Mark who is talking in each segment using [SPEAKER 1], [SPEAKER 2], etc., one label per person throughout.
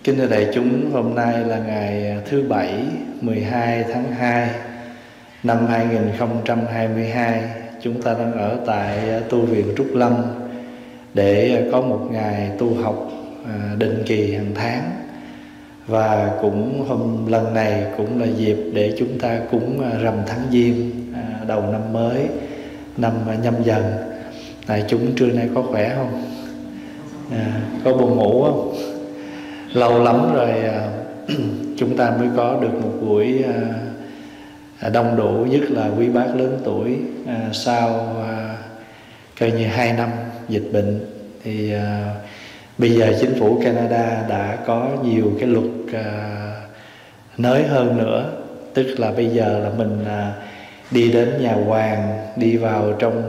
[SPEAKER 1] Kính thưa đại chúng, hôm nay là ngày thứ Bảy 12 tháng 2 năm 2022. Chúng ta đang ở tại tu viện Trúc Lâm để có một ngày tu học định kỳ hàng tháng. Và cũng lần này cũng là dịp để chúng ta cúng rằm tháng Giêng, đầu năm mới, năm Nhâm Dần. Đại chúng trưa nay có khỏe không? Có buồn ngủ không? Lâu lắm rồi chúng ta mới có được một buổi đông đủ, nhất là quý bác lớn tuổi sau coi như 2 năm dịch bệnh. Thì bây giờ chính phủ Canada đã có nhiều cái luật nới hơn nữa. Tức là bây giờ là mình đi đến nhà hoàng, đi vào trong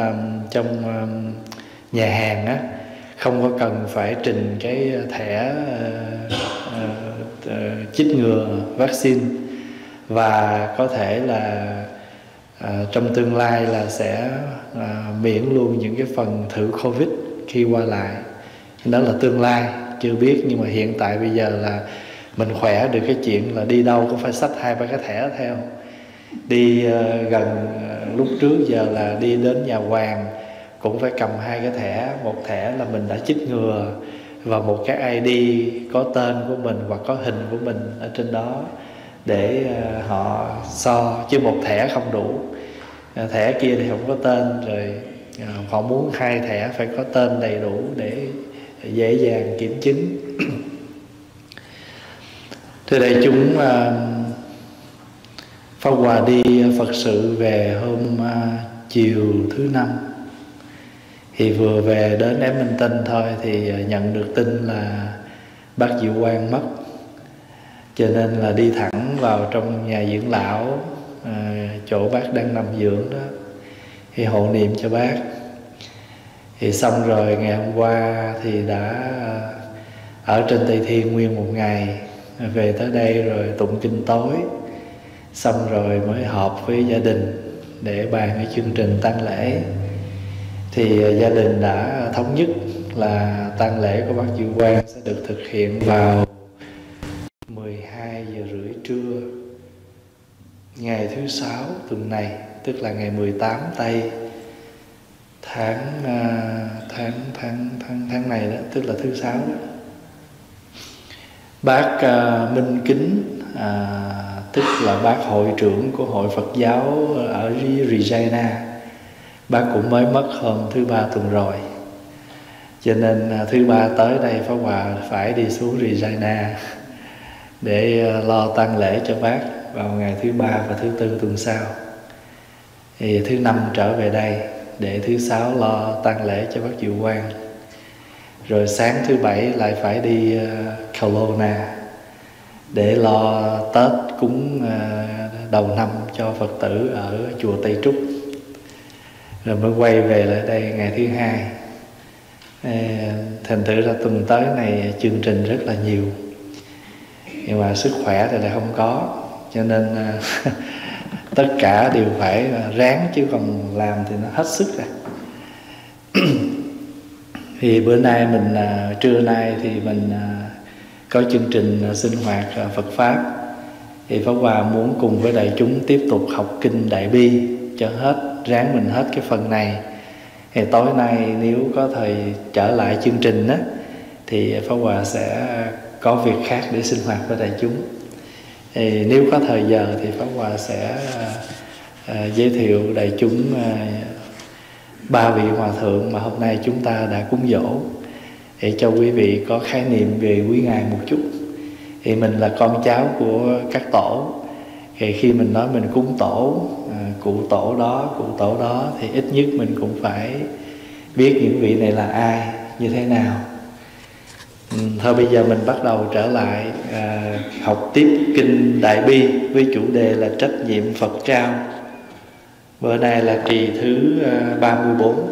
[SPEAKER 1] nhà hàng á, không có cần phải trình cái thẻ chích ngừa vaccine. Và có thể là trong tương lai là sẽ miễn luôn những cái phần thử Covid khi qua lại. Đó là tương lai, chưa biết. Nhưng mà hiện tại bây giờ là mình khỏe được cái chuyện là đi đâu cũng phải xách 2-3 cái thẻ theo. Đi gần lúc trước giờ là đi đến nhà hoàng cũng phải cầm 2 cái thẻ. Một thẻ là mình đã chích ngừa và một cái ID có tên của mình hoặc có hình của mình ở trên đó để họ so, chứ một thẻ không đủ. Thẻ kia thì không có tên, rồi họ muốn 2 thẻ phải có tên đầy đủ để dễ dàng kiểm chứng. Thưa đại chúng, Pháp Hòa đi Phật sự về hôm chiều thứ Năm. Thì vừa về đến Edmonton thôi thì nhận được tin là bác Diệu Quang mất. Cho nên là đi thẳng vào trong nhà dưỡng lão, chỗ bác đang nằm dưỡng đó, thì hộ niệm cho bác. Thì xong rồi ngày hôm qua thì đã ở trên Tây Thiên nguyên một ngày. Về tới đây rồi tụng kinh tối, xong rồi mới họp với gia đình để bàn cái chương trình tang lễ. Thì gia đình đã thống nhất là tang lễ của bác Diệu Quang sẽ được thực hiện vào 12 giờ rưỡi trưa ngày thứ 6 tuần này, tức là ngày 18 Tây tháng này đó, tức là thứ 6 đó. Bác Minh Kính, tức là bác hội trưởng của Hội Phật giáo ở Regina, bác cũng mới mất hôm thứ Ba tuần rồi. Cho nên thứ Ba tới đây Pháp Hòa phải đi xuống Regina để lo tang lễ cho bác vào ngày thứ Ba và thứ Tư tuần sau. Thì thứ Năm trở về đây để thứ Sáu lo tang lễ cho bác Diệu Quang. Rồi sáng thứ Bảy lại phải đi Kelowna để lo Tết cúng đầu năm cho Phật tử ở chùa Tây Trúc. Rồi mới quay về lại đây ngày thứ Hai. Thành thử ra tuần tới này chương trình rất là nhiều, nhưng mà sức khỏe thì lại không có. Cho nên tất cả đều phải ráng, chứ còn làm thì nó hết sức rồi. Thì bữa nay mình trưa nay thì mình có chương trình sinh hoạt Phật Pháp. Thì Pháp Hòa muốn cùng với đại chúng tiếp tục học kinh Đại Bi cho hết, ráng mình hết cái phần này. Thì tối nay nếu có thời trở lại chương trình á, thì Pháp Hòa sẽ có việc khác để sinh hoạt với đại chúng. Thì nếu có thời giờ thì Pháp Hòa sẽ giới thiệu đại chúng 3 vị hòa thượng mà hôm nay chúng ta đã cúng dỗ, để cho quý vị có khái niệm về quý ngài một chút. Thì mình là con cháu của các tổ, thì khi mình nói mình cúng tổ, cụ tổ đó, thì ít nhất mình cũng phải biết những vị này là ai, như thế nào. Thôi bây giờ mình bắt đầu trở lại học tiếp kinh Đại Bi với chủ đề là trách nhiệm Phật trao. Bữa nay là kỳ thứ 34.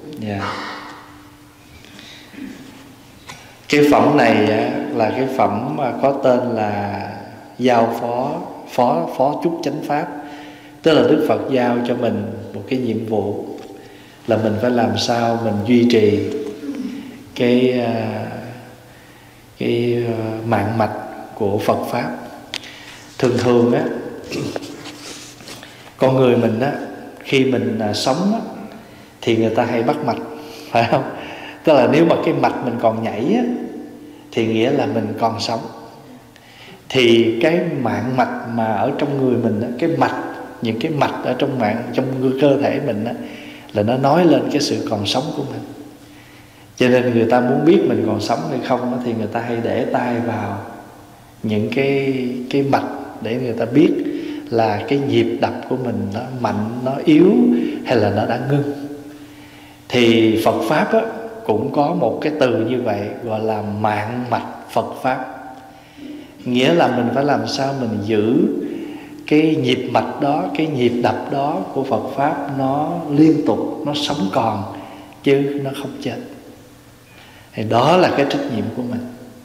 [SPEAKER 1] Cái phẩm này là cái phẩm có tên là giao phó chúc chánh pháp. Tức là Đức Phật giao cho mình một cái nhiệm vụ là mình phải làm sao mình duy trì cái mạng mạch của Phật Pháp. Thường thường á, con người mình á, khi mình sống á, thì người ta hay bắt mạch, phải không? Tức là nếu mà cái mạch mình còn nhảy á, thì nghĩa là mình còn sống. Thì cái mạng mạch mà ở trong người mình á, cái mạch, những cái mạch ở trong cơ thể mình á, là nó nói lên cái sự còn sống của mình. Cho nên người ta muốn biết mình còn sống hay không á, thì người ta hay để tay vào những cái mạch để người ta biết là cái nhịp đập của mình nó mạnh, nó yếu hay là nó đã ngưng. Thì Phật Pháp á, cũng có một cái từ như vậy, gọi là mạng mạch Phật Pháp. Nghĩa là mình phải làm sao mình giữ cái nhịp mạch đó, cái nhịp đập đó của Phật Pháp nó liên tục, nó sống còn, chứ nó không chết. Thì đó là cái trách nhiệm của mình.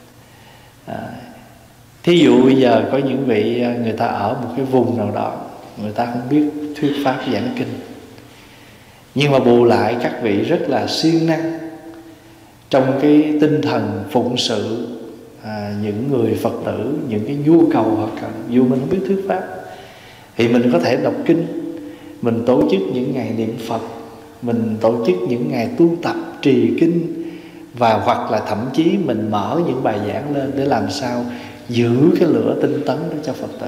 [SPEAKER 1] Thí dụ bây giờ có những vị người ta ở một cái vùng nào đó, người ta không biết thuyết pháp giảng kinh, nhưng mà bù lại các vị rất là siêng năng trong cái tinh thần phụng sự những người Phật tử, những cái nhu cầu họ cần. Dù mình không biết thuyết pháp thì mình có thể đọc kinh, mình tổ chức những ngày niệm Phật, mình tổ chức những ngày tu tập trì kinh, và hoặc là thậm chí mình mở những bài giảng lên để làm sao giữ cái lửa tinh tấn đó cho Phật tử.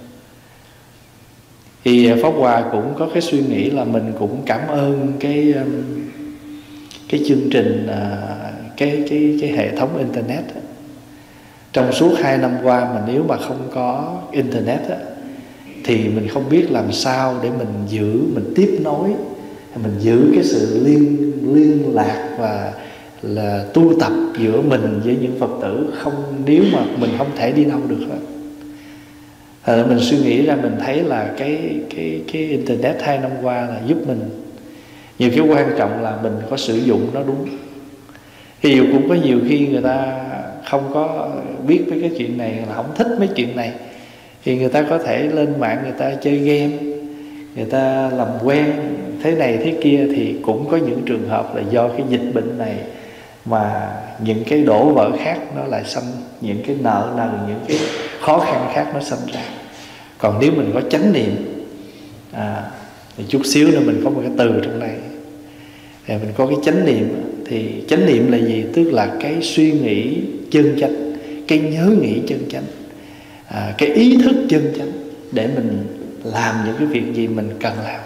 [SPEAKER 1] Thì Pháp Hòa cũng có cái suy nghĩ là mình cũng cảm ơn cái chương trình, cái hệ thống internet. Trong suốt 2 năm qua mà nếu mà không có internet á, thì mình không biết làm sao để mình giữ, mình tiếp nối, mình giữ cái sự liên lạc và là tu tập giữa mình với những Phật tử. Nếu mà mình không thể đi đâu được hết. Mình suy nghĩ ra, mình thấy là cái internet 2 năm qua là giúp mình. Nhiều cái quan trọng là mình có sử dụng nó đúng. Ví dụ cũng có nhiều khi người ta không có biết mấy cái chuyện này, là không thích mấy chuyện này, thì người ta có thể lên mạng người ta chơi game, người ta làm quen thế này thế kia. Thì cũng có những trường hợp là do cái dịch bệnh này mà những cái đổ vỡ khác nó lại sanh, những cái nợ nần, những cái khó khăn khác nó sanh ra. Còn nếu mình có chánh niệm, thì chút xíu nữa mình có một cái từ trong đây, thì mình có cái chánh niệm. Thì chánh niệm là gì? Tức là cái suy nghĩ chân chánh, cái nhớ nghĩ chân chánh, cái ý thức chân chánh để mình làm những cái việc gì mình cần làm.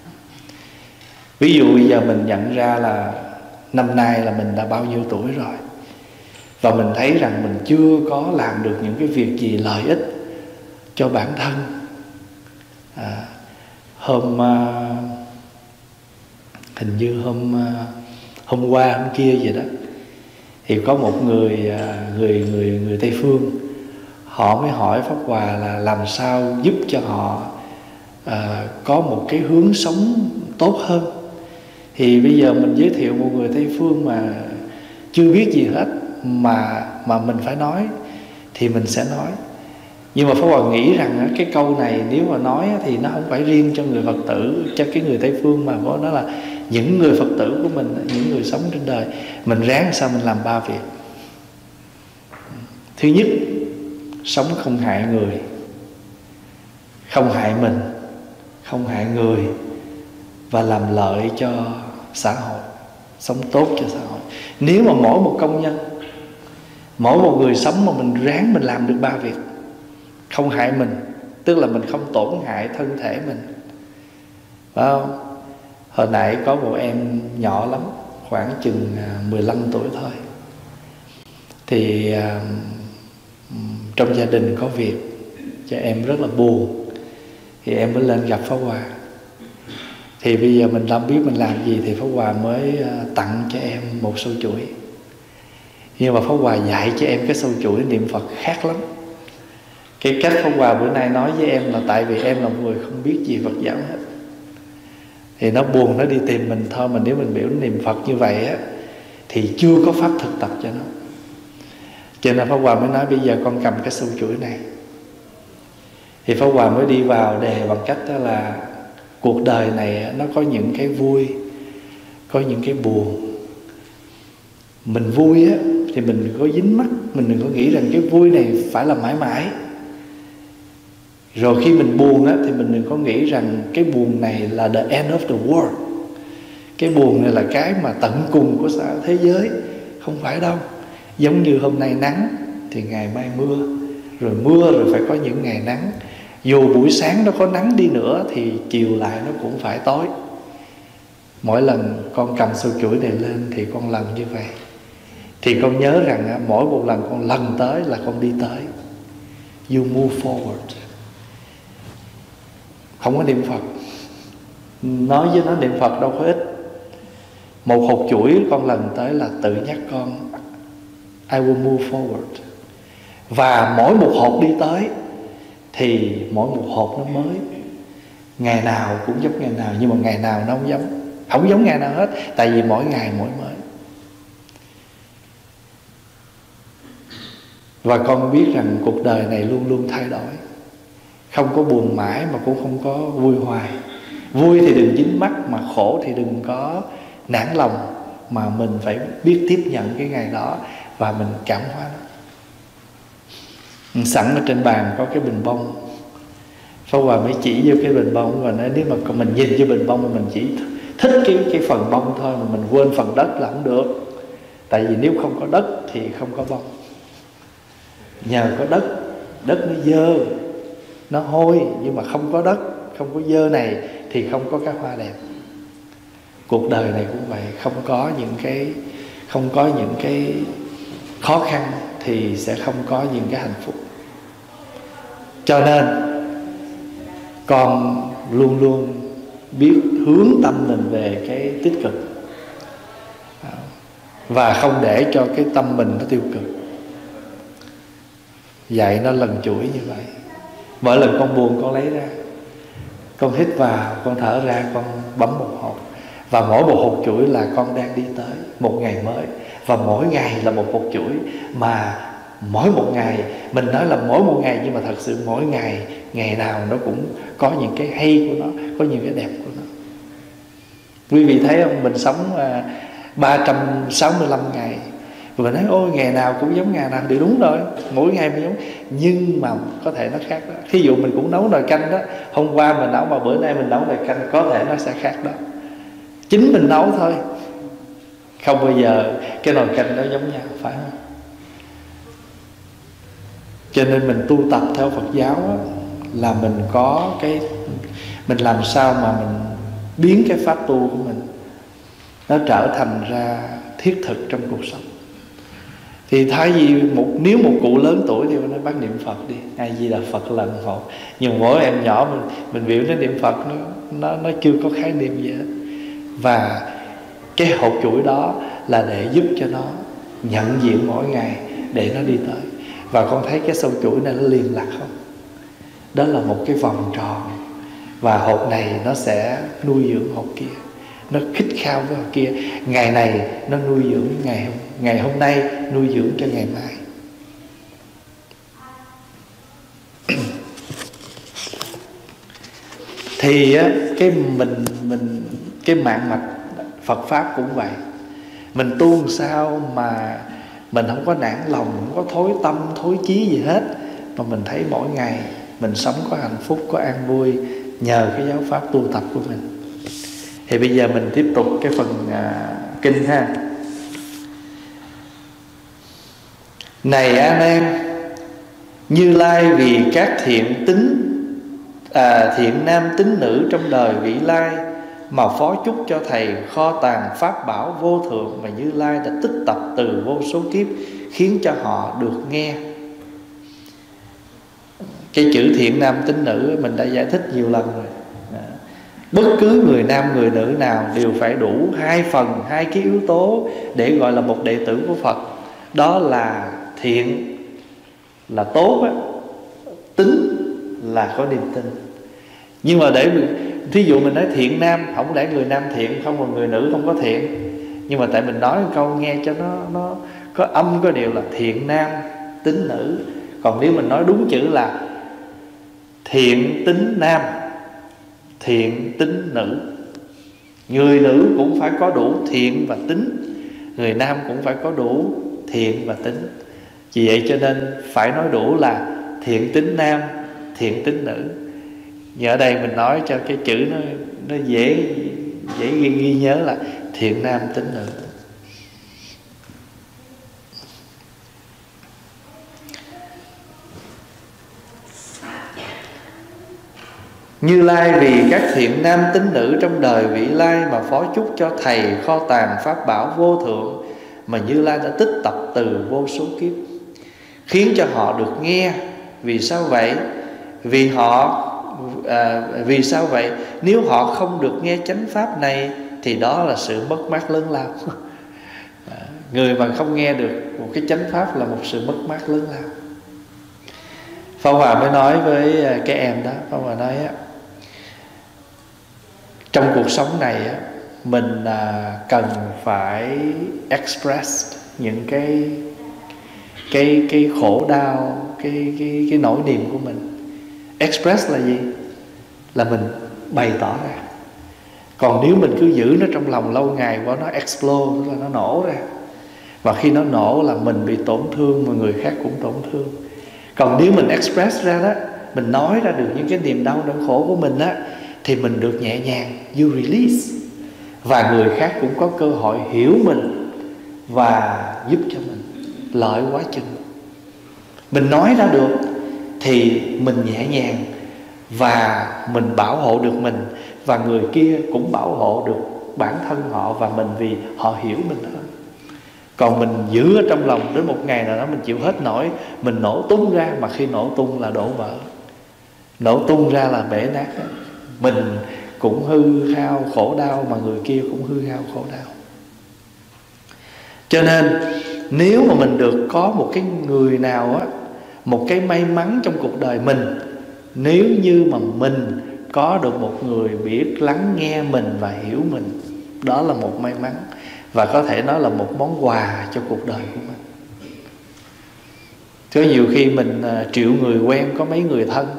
[SPEAKER 1] Ví dụ bây giờ mình nhận ra là năm nay là mình đã bao nhiêu tuổi rồi, và mình thấy rằng mình chưa có làm được những cái việc gì lợi ích cho bản thân. Hình như hôm qua hôm kia vậy đó, thì có một người Tây phương, họ mới hỏi Pháp Hòa là làm sao giúp cho họ có một cái hướng sống tốt hơn. Thì bây giờ mình giới thiệu một người Tây phương mà chưa biết gì hết, mà mình phải nói thì mình sẽ nói. Nhưng mà Pháp Hòa nghĩ rằng cái câu này nếu mà nói thì nó không phải riêng cho người Phật tử, cho cái người Tây phương, mà nó là những người Phật tử của mình, những người sống trên đời. Mình ráng sao mình làm 3 việc. Thứ nhất, sống không hại người, không hại mình, không hại người, và làm lợi cho xã hội, sống tốt cho xã hội. Nếu mà mỗi một công nhân, mỗi một người sống mà mình ráng mình làm được 3 việc: không hại mình, tức là mình không tổn hại thân thể mình, phải không? Hồi nãy có một em nhỏ lắm, khoảng chừng 15 tuổi thôi, thì trong gia đình có việc cho em rất là buồn, thì em mới lên gặp Pháp Hòa. Thì bây giờ mình làm biết mình làm gì, thì Pháp Hòa mới tặng cho em một sâu chuỗi. Nhưng mà Pháp Hòa dạy cho em cái sâu chuỗi niệm Phật khác lắm. Cái cách Pháp Hòa bữa nay nói với em là tại vì em là một người không biết gì Phật giáo hết, thì nó buồn, nó đi tìm mình thôi. Mà nếu mình biểu niệm Phật như vậy á, thì chưa có pháp thực tập cho nó. Cho nên Pháp Hòa mới nói bây giờ con cầm cái sâu chuỗi này. Thì Pháp Hòa mới đi vào đề bằng cách đó là cuộc đời này nó có những cái vui, có những cái buồn. Mình vui á thì mình đừng có dính mắc, mình đừng có nghĩ rằng cái vui này phải là mãi mãi. Rồi khi mình buồn á, thì mình đừng có nghĩ rằng cái buồn này là the end of the world. Cái buồn này là cái mà tận cùng của thế giới. Không phải đâu. Giống như hôm nay nắng thì ngày mai mưa, rồi mưa rồi phải có những ngày nắng. Dù buổi sáng nó có nắng đi nữa thì chiều lại nó cũng phải tối. Mỗi lần con cầm sâu chuỗi này lên thì con lần như vậy. Thì con nhớ rằng mỗi một lần con lần tới là con đi tới. You move forward. Không có niệm Phật, nói với nó niệm Phật đâu có ích. Một hột chuỗi con lần tới là tự nhắc con I will move forward. Và mỗi một hột đi tới thì mỗi một hột nó mới. Ngày nào cũng giống ngày nào, nhưng mà ngày nào nó không giống ngày nào hết. Tại vì mỗi ngày mỗi mới. Và con biết rằng cuộc đời này luôn luôn thay đổi. Không có buồn mãi mà cũng không có vui hoài. Vui thì đừng dính mắc, mà khổ thì đừng có nản lòng. Mà mình phải biết tiếp nhận cái ngày đó và mình cảm hóa nó. Sẵn ở trên bàn có cái bình bông, Pháp Hòa mới chỉ vô cái bình bông và nói nếu mà mình nhìn vô bình bông mà mình chỉ thích cái phần bông thôi, mà mình quên phần đất là không được. Tại vì nếu không có đất thì không có bông. Nhờ có đất, đất nó dơ, nó hôi, nhưng mà không có đất, không có dơ này thì không có cái hoa đẹp. Cuộc đời này cũng vậy, không có những cái khó khăn thì sẽ không có những cái hạnh phúc. Cho nên con luôn luôn biết hướng tâm mình về cái tích cực và không để cho cái tâm mình nó tiêu cực. Dạy nó lần chuỗi như vậy. Mỗi lần con buồn con lấy ra, con hít vào, con thở ra, con bấm một hột. Và mỗi một hột chuỗi là con đang đi tới một ngày mới. Và mỗi ngày là một hột chuỗi. Mà mỗi một ngày, mình nói là mỗi một ngày, nhưng mà thật sự mỗi ngày, ngày nào nó cũng có những cái hay của nó, có những cái đẹp của nó. Quý vị thấy không, mình sống 365 ngày. Và mình nói ôi ngày nào cũng giống ngày nào, thì đúng rồi, mỗi ngày mình giống. Nhưng mà có thể nó khác đó. Thí dụ mình cũng nấu nồi canh đó, hôm qua mình nấu mà bữa nay mình nấu nồi canh, có thể nó sẽ khác đó. Chính mình nấu thôi, không bao giờ cái nồi canh nó giống nhau, phải không? Cho nên mình tu tập theo Phật giáo đó, là mình có cái, mình làm sao mà mình biến cái pháp tu của mình nó trở thành ra thiết thực trong cuộc sống. Thì thay vì nếu một cụ lớn tuổi thì mình nói bác niệm Phật đi, A Di Đà Phật lần một. Nhưng mỗi em nhỏ mình biểu nó niệm Phật, nó chưa có khái niệm gì hết. Và cái hột chuỗi đó là để giúp cho nó nhận diện mỗi ngày để nó đi tới. Và con thấy cái sâu chuỗi này nó liên lạc không? Đó là một cái vòng tròn. Và hột này nó sẽ nuôi dưỡng hột kia, nó khích khao với hột kia. Ngày này nó nuôi dưỡng ngày hôm nay, nuôi dưỡng cho ngày mai. Thì á, cái mạng mạch Phật Pháp cũng vậy. Mình tu làm sao mà mình không có nản lòng, không có thối tâm, thối chí gì hết, mà mình thấy mỗi ngày mình sống có hạnh phúc, có an vui nhờ cái giáo pháp tu tập của mình. Thì bây giờ mình tiếp tục cái phần kinh ha. Này A Nan, Như Lai vì các thiện nam tín nữ trong đời vị lai mà phó chúc cho thầy kho tàng pháp bảo vô thượng mà Như Lai đã tích tập từ vô số kiếp, khiến cho họ được nghe. Cái chữ thiện nam tín nữ mình đã giải thích nhiều lần rồi. Bất cứ người nam người nữ nào đều phải đủ hai cái yếu tố để gọi là một đệ tử của Phật. Đó là thiện là tốt á, tín là có niềm tin. Nhưng mà để thí dụ mình nói thiện nam, không lẽ người nam thiện không mà người nữ không có thiện. Nhưng mà tại mình nói một câu nghe cho nó có âm có điệu là thiện nam tín nữ. Còn nếu mình nói đúng chữ là thiện tín nam, thiện tín nữ. Người nữ cũng phải có đủ thiện và tín, người nam cũng phải có đủ thiện và tín. Vì vậy cho nên phải nói đủ là thiện tín nam, thiện tín nữ. Nhưng ở đây mình nói cho cái chữ nó dễ ghi nhớ là thiện nam tín nữ. Như Lai vì các thiện nam tín nữ trong đời vị lai mà phó chúc cho Thầy kho tàng pháp bảo vô thượng mà Như Lai đã tích tập từ vô số kiếp, khiến cho họ được nghe. Vì sao vậy? Vì sao vậy? Nếu họ không được nghe chánh pháp này thì đó là sự mất mát lớn lao. Người mà không nghe được một cái chánh pháp là một sự mất mát lớn lao. Pháp Hòa mới nói với cái em đó, Pháp Hòa nói á, trong cuộc sống này á, mình cần phải express những cái khổ đau, cái nỗi niềm của mình. Express là gì? Là mình bày tỏ ra. Còn nếu mình cứ giữ nó trong lòng lâu ngày quá, nó explode, tức là nó nổ ra. Và khi nó nổ là mình bị tổn thương mà người khác cũng tổn thương. Còn nếu mình express ra đó, mình nói ra được những cái niềm đau nỗi khổ của mình á, thì mình được nhẹ nhàng, you release. Và người khác cũng có cơ hội hiểu mình và giúp cho mình lợi quá chừng. Mình nói ra được thì mình nhẹ nhàng và mình bảo hộ được mình, và người kia cũng bảo hộ được bản thân họ và mình, vì họ hiểu mình hơn. Còn mình giữ ở trong lòng, đến một ngày nào đó mình chịu hết nổi, mình nổ tung ra, mà khi nổ tung là đổ vỡ, nổ tung ra là bể nát. Mình cũng hư hao khổ đau, mà người kia cũng hư hao khổ đau. Cho nên nếu mà mình được có một cái người nào á, một cái may mắn trong cuộc đời mình, nếu như mà mình có được một người biết lắng nghe mình và hiểu mình, đó là một may mắn, và có thể nói là một món quà cho cuộc đời của mình. Có nhiều khi mình triệu người quen có mấy người thân.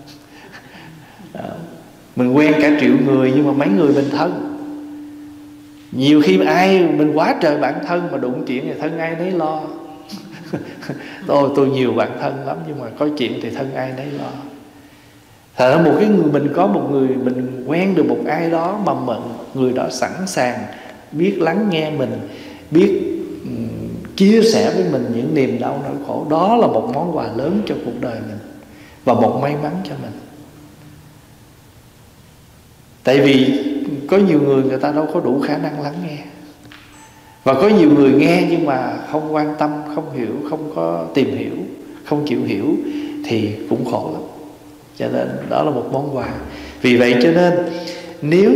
[SPEAKER 1] Mình quen cả triệu người nhưng mà mấy người mình thân. Nhiều khi mình quá trời bạn thân, mà đụng chuyện thì thân ai nấy lo. Tôi nhiều bạn thân lắm, nhưng mà có chuyện thì thân ai nấy lo. Thật ra mình có một người, mình quen được một ai đó mà người đó sẵn sàng biết lắng nghe mình, biết chia sẻ với mình những niềm đau nỗi khổ, đó là một món quà lớn cho cuộc đời mình và một may mắn cho mình. Tại vì có nhiều người ta đâu có đủ khả năng lắng nghe, và có nhiều người nghe nhưng mà không quan tâm, không hiểu, không có tìm hiểu, không chịu hiểu thì cũng khổ lắm. Cho nên đó là một món quà. Vì vậy cho nên nếu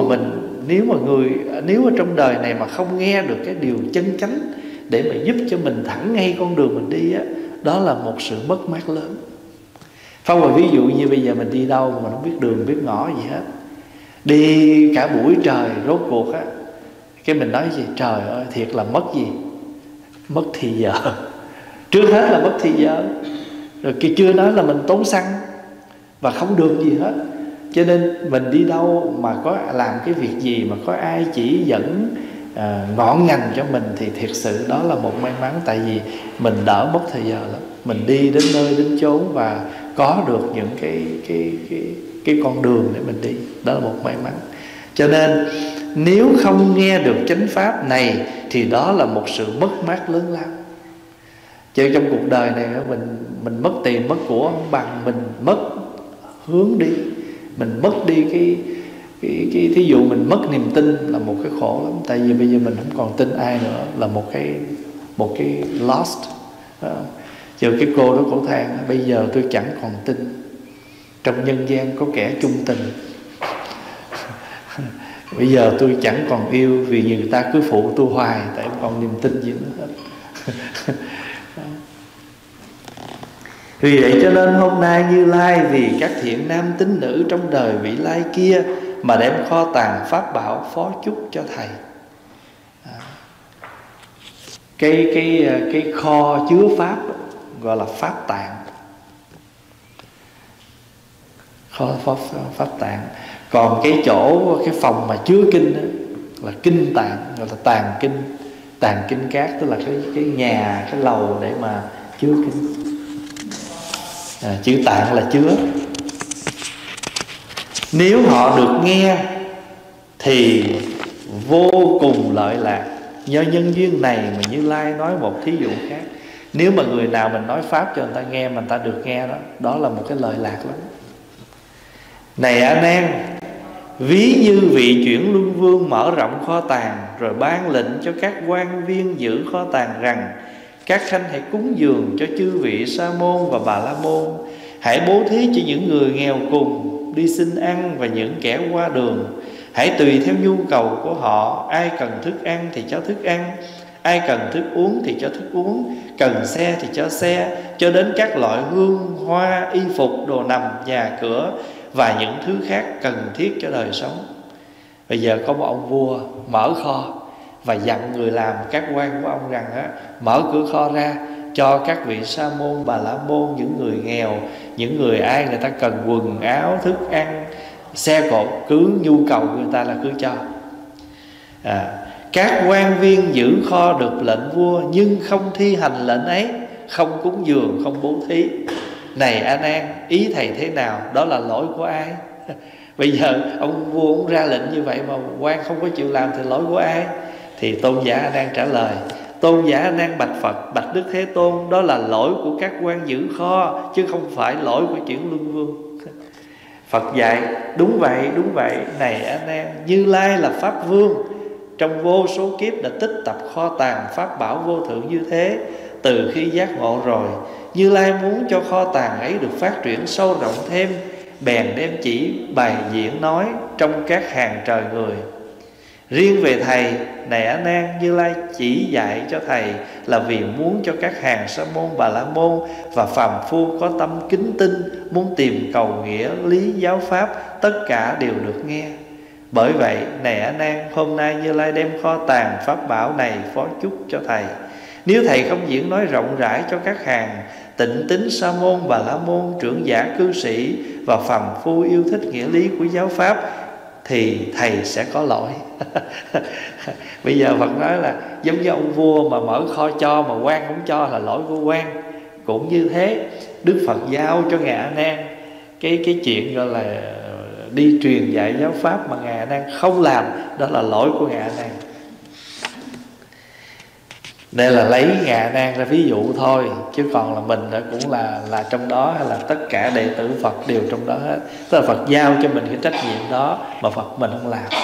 [SPEAKER 1] ở trong đời này mà không nghe được cái điều chân chánh để mà giúp cho mình thẳng ngay con đường mình đi á, đó là một sự mất mát lớn. Phong vào ví dụ như bây giờ mình đi đâu mà không biết đường biết ngõ gì hết, đi cả buổi trời, rốt cuộc á cái mình nói gì, trời ơi thiệt là mất gì, mất thì giờ. Trước hết là mất thì giờ, rồi kia chưa nói là mình tốn xăng và không đường gì hết. Cho nên mình đi đâu mà có làm cái việc gì mà có ai chỉ dẫn ngọn ngành cho mình thì thiệt sự đó là một may mắn. Tại vì mình đỡ mất thời giờ lắm, mình đi đến nơi đến chốn và có được những cái con đường để mình đi, đó là một may mắn. Cho nên nếu không nghe được chánh pháp này thì đó là một sự mất mát lớn lao. Chứ trong cuộc đời này mình mất tiền mất của không bằng mình mất hướng đi, mình mất đi cái thí dụ mình mất niềm tin là một cái khổ lắm. Tại vì bây giờ mình không còn tin ai nữa, là một cái lost. Giờ cái cô đó cổ than, bây giờ tôi chẳng còn tin trong nhân gian có kẻ chung tình. Bây giờ tôi chẳng còn yêu vì người ta cứ phụ tôi hoài, tại không còn niềm tin gì nữa hết. Vì vậy cho nên hôm nay Như Lai vì các thiện nam tín nữ trong đời vị lai kia mà đem kho tàng pháp bảo phó chúc cho Thầy. Cái kho chứa pháp gọi là pháp tạng, kho pháp tạng. Còn cái chỗ, cái phòng mà chứa kinh đó, là kinh tạng, gọi là tàng kinh. Tàng kinh cát tức là cái nhà, cái lầu để mà chứa kinh. Chữ tạng là chứa. Nếu họ được nghe thì vô cùng lợi lạc. Do nhân duyên này mà Như Lai nói một thí dụ khác. Nếu mà người nào mình nói pháp cho người ta nghe mà người ta được nghe đó, đó là một cái lợi lạc lắm. Này A Nan, ví như vị chuyển luân vương mở rộng kho tàng, rồi ban lệnh cho các quan viên giữ kho tàng rằng: các khanh hãy cúng dường cho chư vị Sa môn và Bà La môn, hãy bố thí cho những người nghèo cùng đi xin ăn và những kẻ qua đường. Hãy tùy theo nhu cầu của họ, ai cần thức ăn thì cho thức ăn, ai cần thức uống thì cho thức uống, cần xe thì cho xe, cho đến các loại hương, hoa, y phục, đồ nằm, nhà cửa và những thứ khác cần thiết cho đời sống. Bây giờ có một ông vua mở kho và dặn người làm, các quan của ông rằng mở cửa kho ra cho các vị Sa môn, Bà La môn, những người nghèo, những người ai người ta cần quần áo, thức ăn, xe cộ, cứ nhu cầu người ta là cứ cho. Các quan viên giữ kho được lệnh vua nhưng không thi hành lệnh ấy, không cúng dường, không bố thí. Này A Nan, ý thầy thế nào? Đó là lỗi của ai? Bây giờ ông vua cũng ra lệnh như vậy mà quan không có chịu làm thì lỗi của ai? Thì tôn giả A Nan trả lời: tôn giả A Nan bạch Phật, bạch Đức Thế Tôn, đó là lỗi của các quan giữ kho, chứ không phải lỗi của chuyển luân vương. Phật dạy: đúng vậy, đúng vậy. Này A Nan, Như Lai là Pháp Vương, trong vô số kiếp đã tích tập kho tàng pháp bảo vô thượng như thế. Từ khi giác ngộ rồi, Như Lai muốn cho kho tàng ấy được phát triển sâu rộng thêm, bèn đem chỉ bày diễn nói trong các hàng trời người. Riêng về thầy, này A Nan, Như Lai chỉ dạy cho thầy là vì muốn cho các hàng Sa môn, Bà La môn và phàm phu có tâm kính tinh, muốn tìm cầu nghĩa lý giáo pháp, tất cả đều được nghe. Bởi vậy, này A Nan, hôm nay Như Lai đem kho tàng pháp bảo này phó chúc cho thầy. Nếu thầy không diễn nói rộng rãi cho các hàng tịnh tín Sa môn, Bà La môn, trưởng giả cư sĩ và phàm phu yêu thích nghĩa lý của giáo pháp, thì thầy sẽ có lỗi. Bây giờ Phật nói là giống như ông vua mà mở kho cho mà quan không cho là lỗi của quan. Cũng như thế, Đức Phật giao cho Ngài A Nan cái chuyện gọi là đi truyền dạy giáo pháp mà Ngài A Nan không làm, đó là lỗi của Ngài A Nan. Đây là lấy Ngài A Nan ra ví dụ thôi, chứ còn là mình cũng là trong đó, hay là tất cả đệ tử Phật đều trong đó hết. Tức là Phật giao cho mình cái trách nhiệm đó mà Phật mình không làm.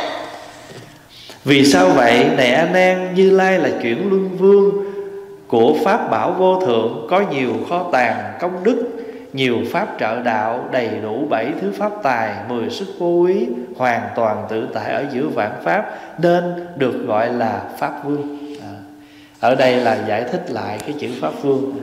[SPEAKER 1] Vì sao vậy? Này A Nan, Như Lai là chuyển luân vương của pháp bảo vô thượng, có nhiều kho tàng công đức, nhiều pháp trợ đạo, đầy đủ 7 thứ pháp tài, 10 sức vô úy, hoàn toàn tự tại ở giữa vạn pháp, nên được gọi là Pháp Vương. Ở đây là giải thích lại cái chữ Pháp Vương.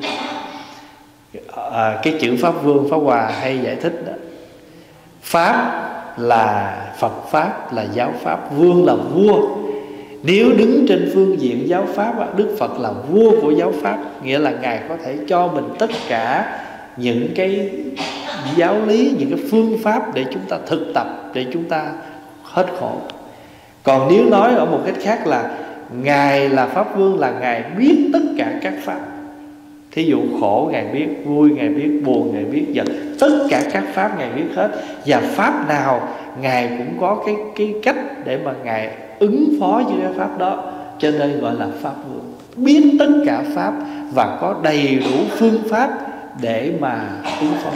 [SPEAKER 1] Cái chữ Pháp Vương, Pháp Hòa hay giải thích đó. Pháp là Phật Pháp, là giáo Pháp. Vương là vua. Nếu đứng trên phương diện giáo Pháp, Đức Phật là vua của giáo Pháp, nghĩa là Ngài có thể cho mình tất cả những cái giáo lý, những cái phương pháp để chúng ta thực tập, để chúng ta hết khổ. Còn nếu nói ở một cách khác là Ngài là Pháp Vương, là Ngài biết tất cả các pháp. Thí dụ khổ Ngài biết, vui Ngài biết, buồn Ngài biết, giận, tất cả các pháp Ngài biết hết. Và pháp nào Ngài cũng có cái cách để mà Ngài ứng phó với cái pháp đó, cho nên gọi là Pháp Vương. Biết tất cả pháp và có đầy đủ phương pháp để mà ứng phó.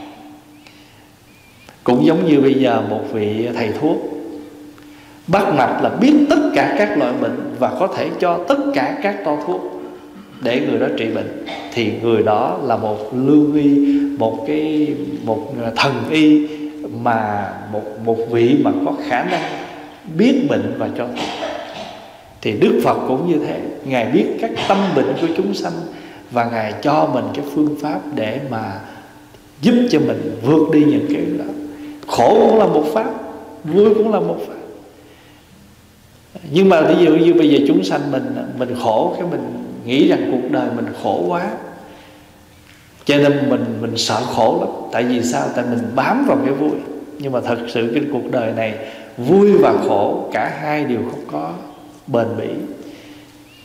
[SPEAKER 1] Cũng giống như bây giờ một vị thầy thuốc bắt mạch là biết tất cả các loại bệnh và có thể cho tất cả các toa thuốc để người đó trị bệnh, thì người đó là một lương y, một thần y, mà một vị mà có khả năng biết bệnh và cho thuốc. Thì Đức Phật cũng như thế, Ngài biết các tâm bệnh của chúng sanh và Ngài cho mình cái phương pháp để mà giúp cho mình vượt đi những cái đó. Khổ cũng là một pháp, vui cũng là một pháp. Nhưng mà ví dụ như bây giờ chúng sanh mình khổ, cái mình nghĩ rằng cuộc đời mình khổ quá, cho nên mình sợ khổ lắm. Tại vì sao? Tại mình bám vào cái vui. Nhưng mà thật sự cái cuộc đời này vui và khổ cả hai đều không có bền bỉ.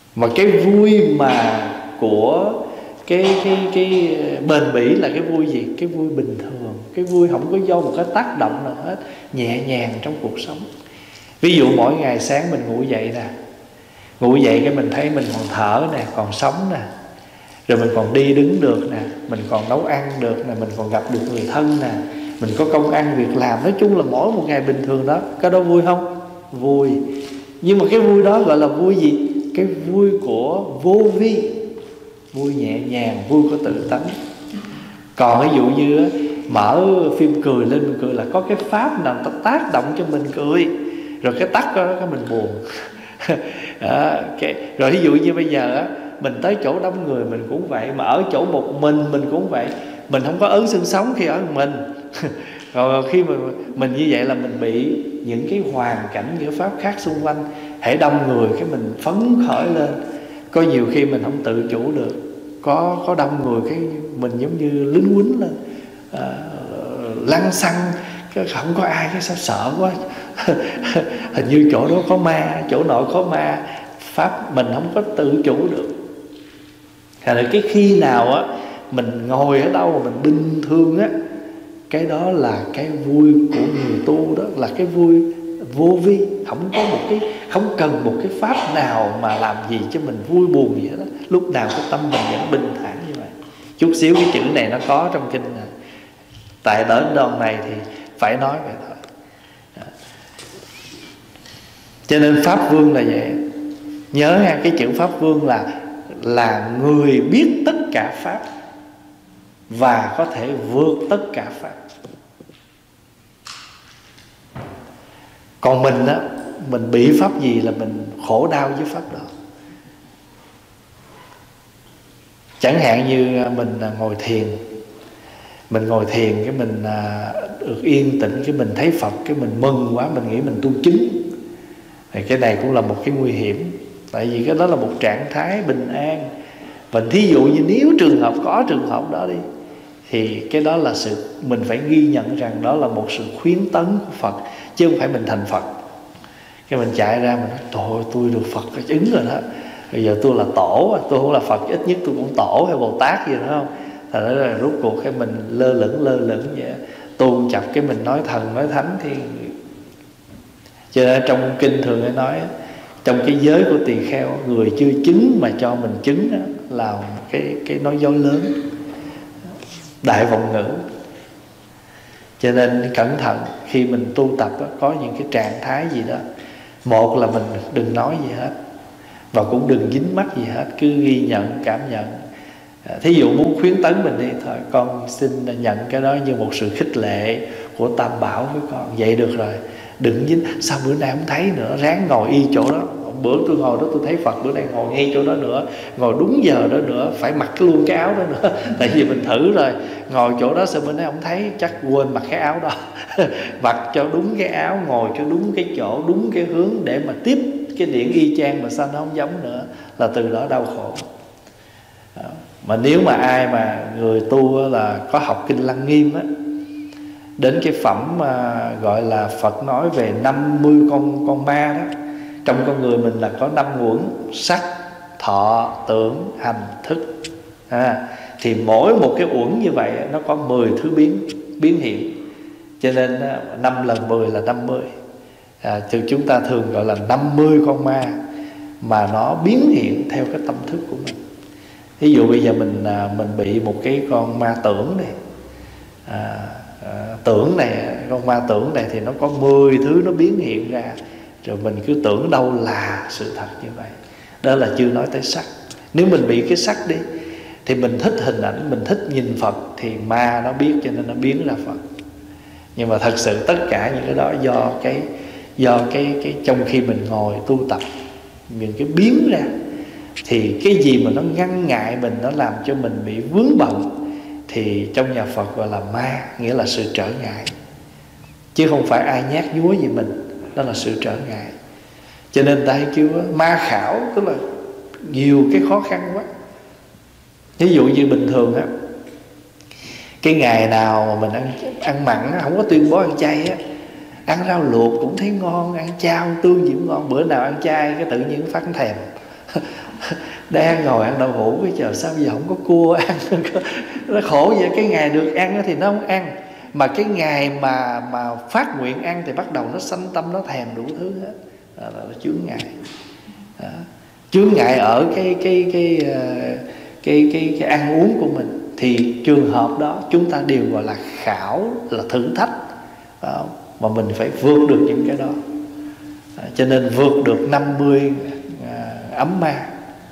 [SPEAKER 1] Mà cái vui mà của cái bền bỉ là cái vui gì? Cái vui bình thường, cái vui không có do một cái tác động nào hết, nhẹ nhàng trong cuộc sống. Ví dụ mỗi ngày sáng mình ngủ dậy nè, ngủ dậy cái mình thấy mình còn thở nè, còn sống nè, rồi mình còn đi đứng được nè, mình còn nấu ăn được nè, mình còn gặp được người thân nè, mình có công ăn việc làm. Nói chung là mỗi một ngày bình thường đó, cái đó vui không? Vui. Nhưng mà cái vui đó gọi là vui gì? Cái vui của vô vi, vui nhẹ nhàng, vui của tự tánh. Còn ví dụ như mở phim cười lên mình cười là có cái pháp nào tác động cho mình cười, rồi cái tắt đó cái mình buồn. Rồi ví dụ như bây giờ mình tới chỗ đông người mình cũng vậy, mà ở chỗ một mình cũng vậy. Mình không có ớn xương sống khi ở một mình. Rồi khi mà mình như vậy là mình bị những cái hoàn cảnh, những pháp khác xung quanh. Hễ đông người cái mình phấn khởi lên. Có nhiều khi mình không tự chủ được, có đông người cái mình giống như lính quýnh lên, lăng xăng, cái không có ai cái sao sợ quá. Hình như chỗ đó có ma, chỗ nọ có ma. Pháp mình không có tự chủ được. Thành ra cái khi nào mình ngồi ở đâu mà mình bình thường cái đó là cái vui của người tu, đó là cái vui vô vi. Không có không cần một cái pháp nào mà làm gì cho mình vui buồn gì hết đó. Lúc nào cái tâm mình vẫn bình thản như vậy. Chút xíu cái chữ này nó có trong kinh này. Tại đến đoạn này thì phải nói vậy thôi. Cho nên Pháp Vương là vậy. Nhớ nha, cái chữ Pháp Vương là người biết tất cả Pháp và có thể vượt tất cả Pháp. Còn mình mình bị Pháp gì là mình khổ đau với Pháp đó. Chẳng hạn như mình ngồi thiền, mình ngồi thiền cái mình được yên tĩnh, cái mình thấy Phật cái mình mừng quá, mình nghĩ mình tu chứng. Thì cái này cũng là một cái nguy hiểm. Tại vì cái đó là một trạng thái bình an. Và thí dụ như nếu trường hợp có trường hợp đó đi, thì cái đó là sự mình phải ghi nhận rằng đó là một sự khuyến tấn của Phật, chứ không phải mình thành Phật. Cái mình chạy ra mình nói trời, tôi được Phật cái chứng rồi đó, bây giờ tôi là tổ, tôi không là Phật, ít nhất tôi cũng tổ hay Bồ Tát gì đó không. Thật ra là rốt cuộc cái mình lơ lửng vậy, tu chập cái mình nói thần nói thánh. Thì cho nên trong kinh thường hay nói trong cái giới của tỳ kheo, người chưa chứng mà cho mình chứng là cái nói dối lớn, đại vọng ngữ. Cho nên cẩn thận khi mình tu tập có những cái trạng thái gì đó. Một là mình đừng nói gì hết, và cũng đừng dính mắc gì hết, cứ ghi nhận, cảm nhận. Thí dụ muốn khuyến tấn mình đi, thôi con xin nhận cái đó như một sự khích lệ của Tam Bảo với con, vậy được rồi. Đừng dính, sao bữa nay không thấy nữa, ráng ngồi y chỗ đó. Bữa tôi ngồi đó tôi thấy Phật, bữa nay ngồi ngay chỗ đó nữa, ngồi đúng giờ đó nữa, phải mặc luôn cái áo đó nữa. Tại vì mình thử rồi, ngồi chỗ đó sao bữa nay không thấy, chắc quên mặc cái áo đó. Mặc cho đúng cái áo, ngồi cho đúng cái chỗ, đúng cái hướng, để mà tiếp cái điển y chang mà sao nó không giống nữa, là từ đó đau khổ. Mà nếu mà ai mà người tu là có học kinh Lăng Nghiêm đến cái phẩm mà gọi là Phật nói về 50 con ma đó. Trong con người mình là có 5 uẩn: sắc, thọ, tưởng, hành, thức. Thì mỗi một cái uẩn như vậy nó có 10 thứ biến hiện. Cho nên 5 lần 10 là 50. Thì chúng ta thường gọi là 50 con ma mà nó biến hiện theo cái tâm thức của mình. Ví dụ bây giờ mình bị một cái con ma tưởng này, tưởng này, con ma tưởng này thì nó có 10 thứ nó biến hiện ra, rồi mình cứ tưởng đâu là sự thật như vậy. Đó là chưa nói tới sắc. Nếu mình bị cái sắc đi thì mình thích hình ảnh, mình thích nhìn Phật, thì ma nó biết cho nên nó biến ra Phật. Nhưng mà thật sự tất cả những cái đó do cái trong khi mình ngồi tu tập, những cái biến ra, thì cái gì mà nó ngăn ngại mình, nó làm cho mình bị vướng bận, thì trong nhà Phật gọi là ma, nghĩa là sự trở ngại, chứ không phải ai nhát nhúa gì mình. Đó là sự trở ngại. Cho nên ta hay kêu ma khảo, tức là nhiều cái khó khăn quá. Ví dụ như bình thường cái ngày nào mà mình ăn mặn không có tuyên bố ăn chay ăn rau luộc cũng thấy ngon, ăn chao tương gì cũng ngon. Bữa nào ăn chay cái tự nhiên phát thèm. đang ngồi ăn đậu hũ cái chờ sao bây giờ không có cua ăn. Nó khổ vậy. Cái ngày được ăn thì nó không ăn, mà cái ngày mà phát nguyện ăn thì bắt đầu nó sanh tâm, nó thèm đủ thứ hết. Đó là chướng ngại. Đó. Chướng ngại ở cái ăn uống của mình. Thì trường hợp đó chúng ta đều gọi là khảo, là thử thách. Đó. Mà mình phải vượt được những cái đó. Cho nên vượt được 50 ấm ma.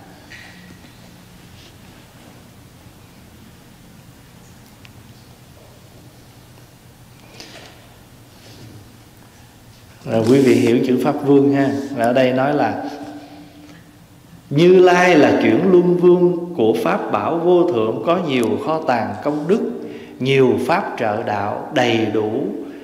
[SPEAKER 1] Rồi quý vị hiểu chữ Pháp Vương ha. Ở đây nói là Như Lai là chuyển luân vương của Pháp bảo vô thượng, có nhiều kho tàng công đức, nhiều pháp trợ đạo, đầy đủ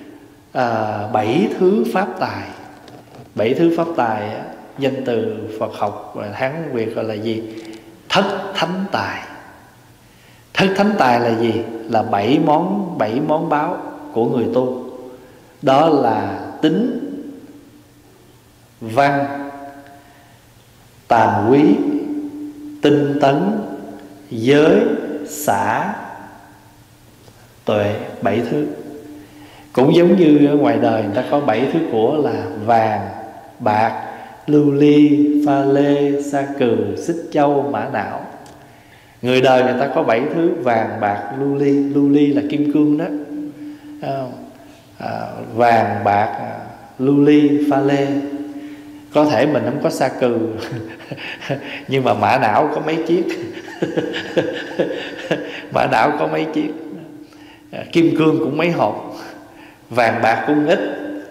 [SPEAKER 1] 7 thứ pháp tài. 7 thứ pháp tài, danh từ Phật học và Hán Việt gọi là gì? Thất thánh tài. Thất thánh tài là gì? Là 7 món báo của người tu. Đó là tín, văn, tàm quý, tinh tấn, giới, xả, tuệ. 7 thứ. Cũng giống như ở ngoài đời người ta có 7 thứ của là vàng, bạc, lưu ly, pha lê, sa cừ, xích châu, mã não. Người đời người ta có 7 thứ: vàng, bạc, lưu ly. Lưu ly là kim cương đó. Vàng, bạc, lưu ly, pha lê. Có thể mình không có sa cừ nhưng mà mã não có mấy chiếc. Mã não có mấy chiếc. Kim cương cũng mấy hộp. Vàng bạc cũng ít.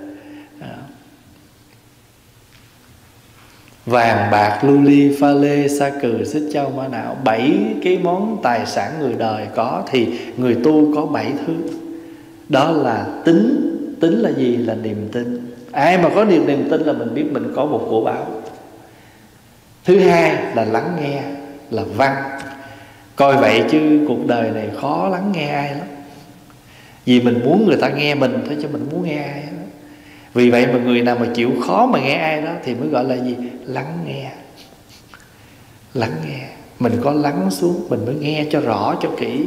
[SPEAKER 1] Vàng bạc, lưu ly, pha lê, sa cừ, xích châu, mã não. 7 cái món tài sản người đời có. Thì người tu có 7 thứ. Đó là tín. Tín là gì? Là niềm tin. Ai mà có niềm tin là mình biết mình có một của báo. Thứ hai là lắng nghe, là văn. Coi vậy chứ cuộc đời này khó lắng nghe ai lắm. Vì mình muốn người ta nghe mình thôi, chứ mình muốn nghe ai đó. Vì vậy mà người nào mà chịu khó mà nghe ai đó thì mới gọi là gì? Lắng nghe. Lắng nghe. Mình có lắng xuống, mình mới nghe cho rõ, cho kỹ.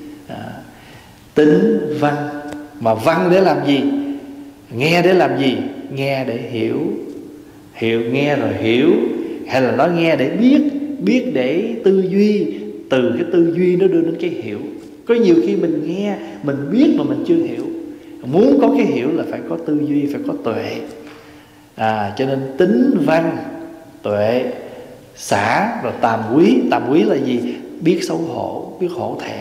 [SPEAKER 1] Tín, văn. Mà văn để làm gì? Nghe để làm gì? Nghe để hiểu. Nghe rồi hiểu. Hay là nói nghe để biết. Biết để tư duy. Từ cái tư duy nó đưa đến cái hiểu. Có nhiều khi mình nghe, mình biết mà mình chưa hiểu. Muốn có cái hiểu là phải có tư duy, phải có tuệ. Cho nên tín, văn, tuệ, xả, rồi tàm quý. Tàm quý là gì? Biết xấu hổ, biết hổ thẹn.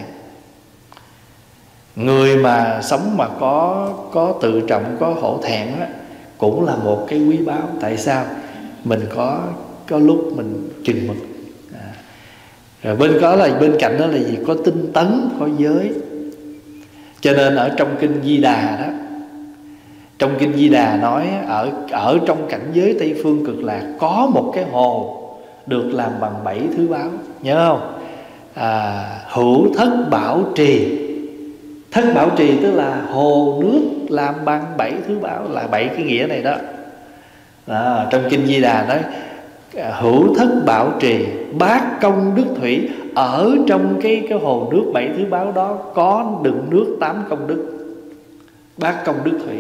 [SPEAKER 1] Người mà sống mà có tự trọng, có hổ thẹn á, cũng là một cái quý báu. Tại sao? Mình có lúc mình chừng mực. Rồi bên cạnh đó là gì? Có tinh tấn, có giới. Cho nên ở trong kinh Di Đà đó, trong kinh Di Đà nói ở trong cảnh giới Tây Phương Cực Lạc có một cái hồ được làm bằng 7 thứ báo. Nhớ không? Hữu thất bảo trì. Thất bảo trì tức là hồ nước làm bằng 7 thứ báo, là 7 cái nghĩa này đó. Trong kinh Di Đà nói hữu thất bảo trì, bát công đức thủy. Ở trong cái hồ nước 7 thứ báo đó có đựng nước 8 công đức, bát công đức thủy.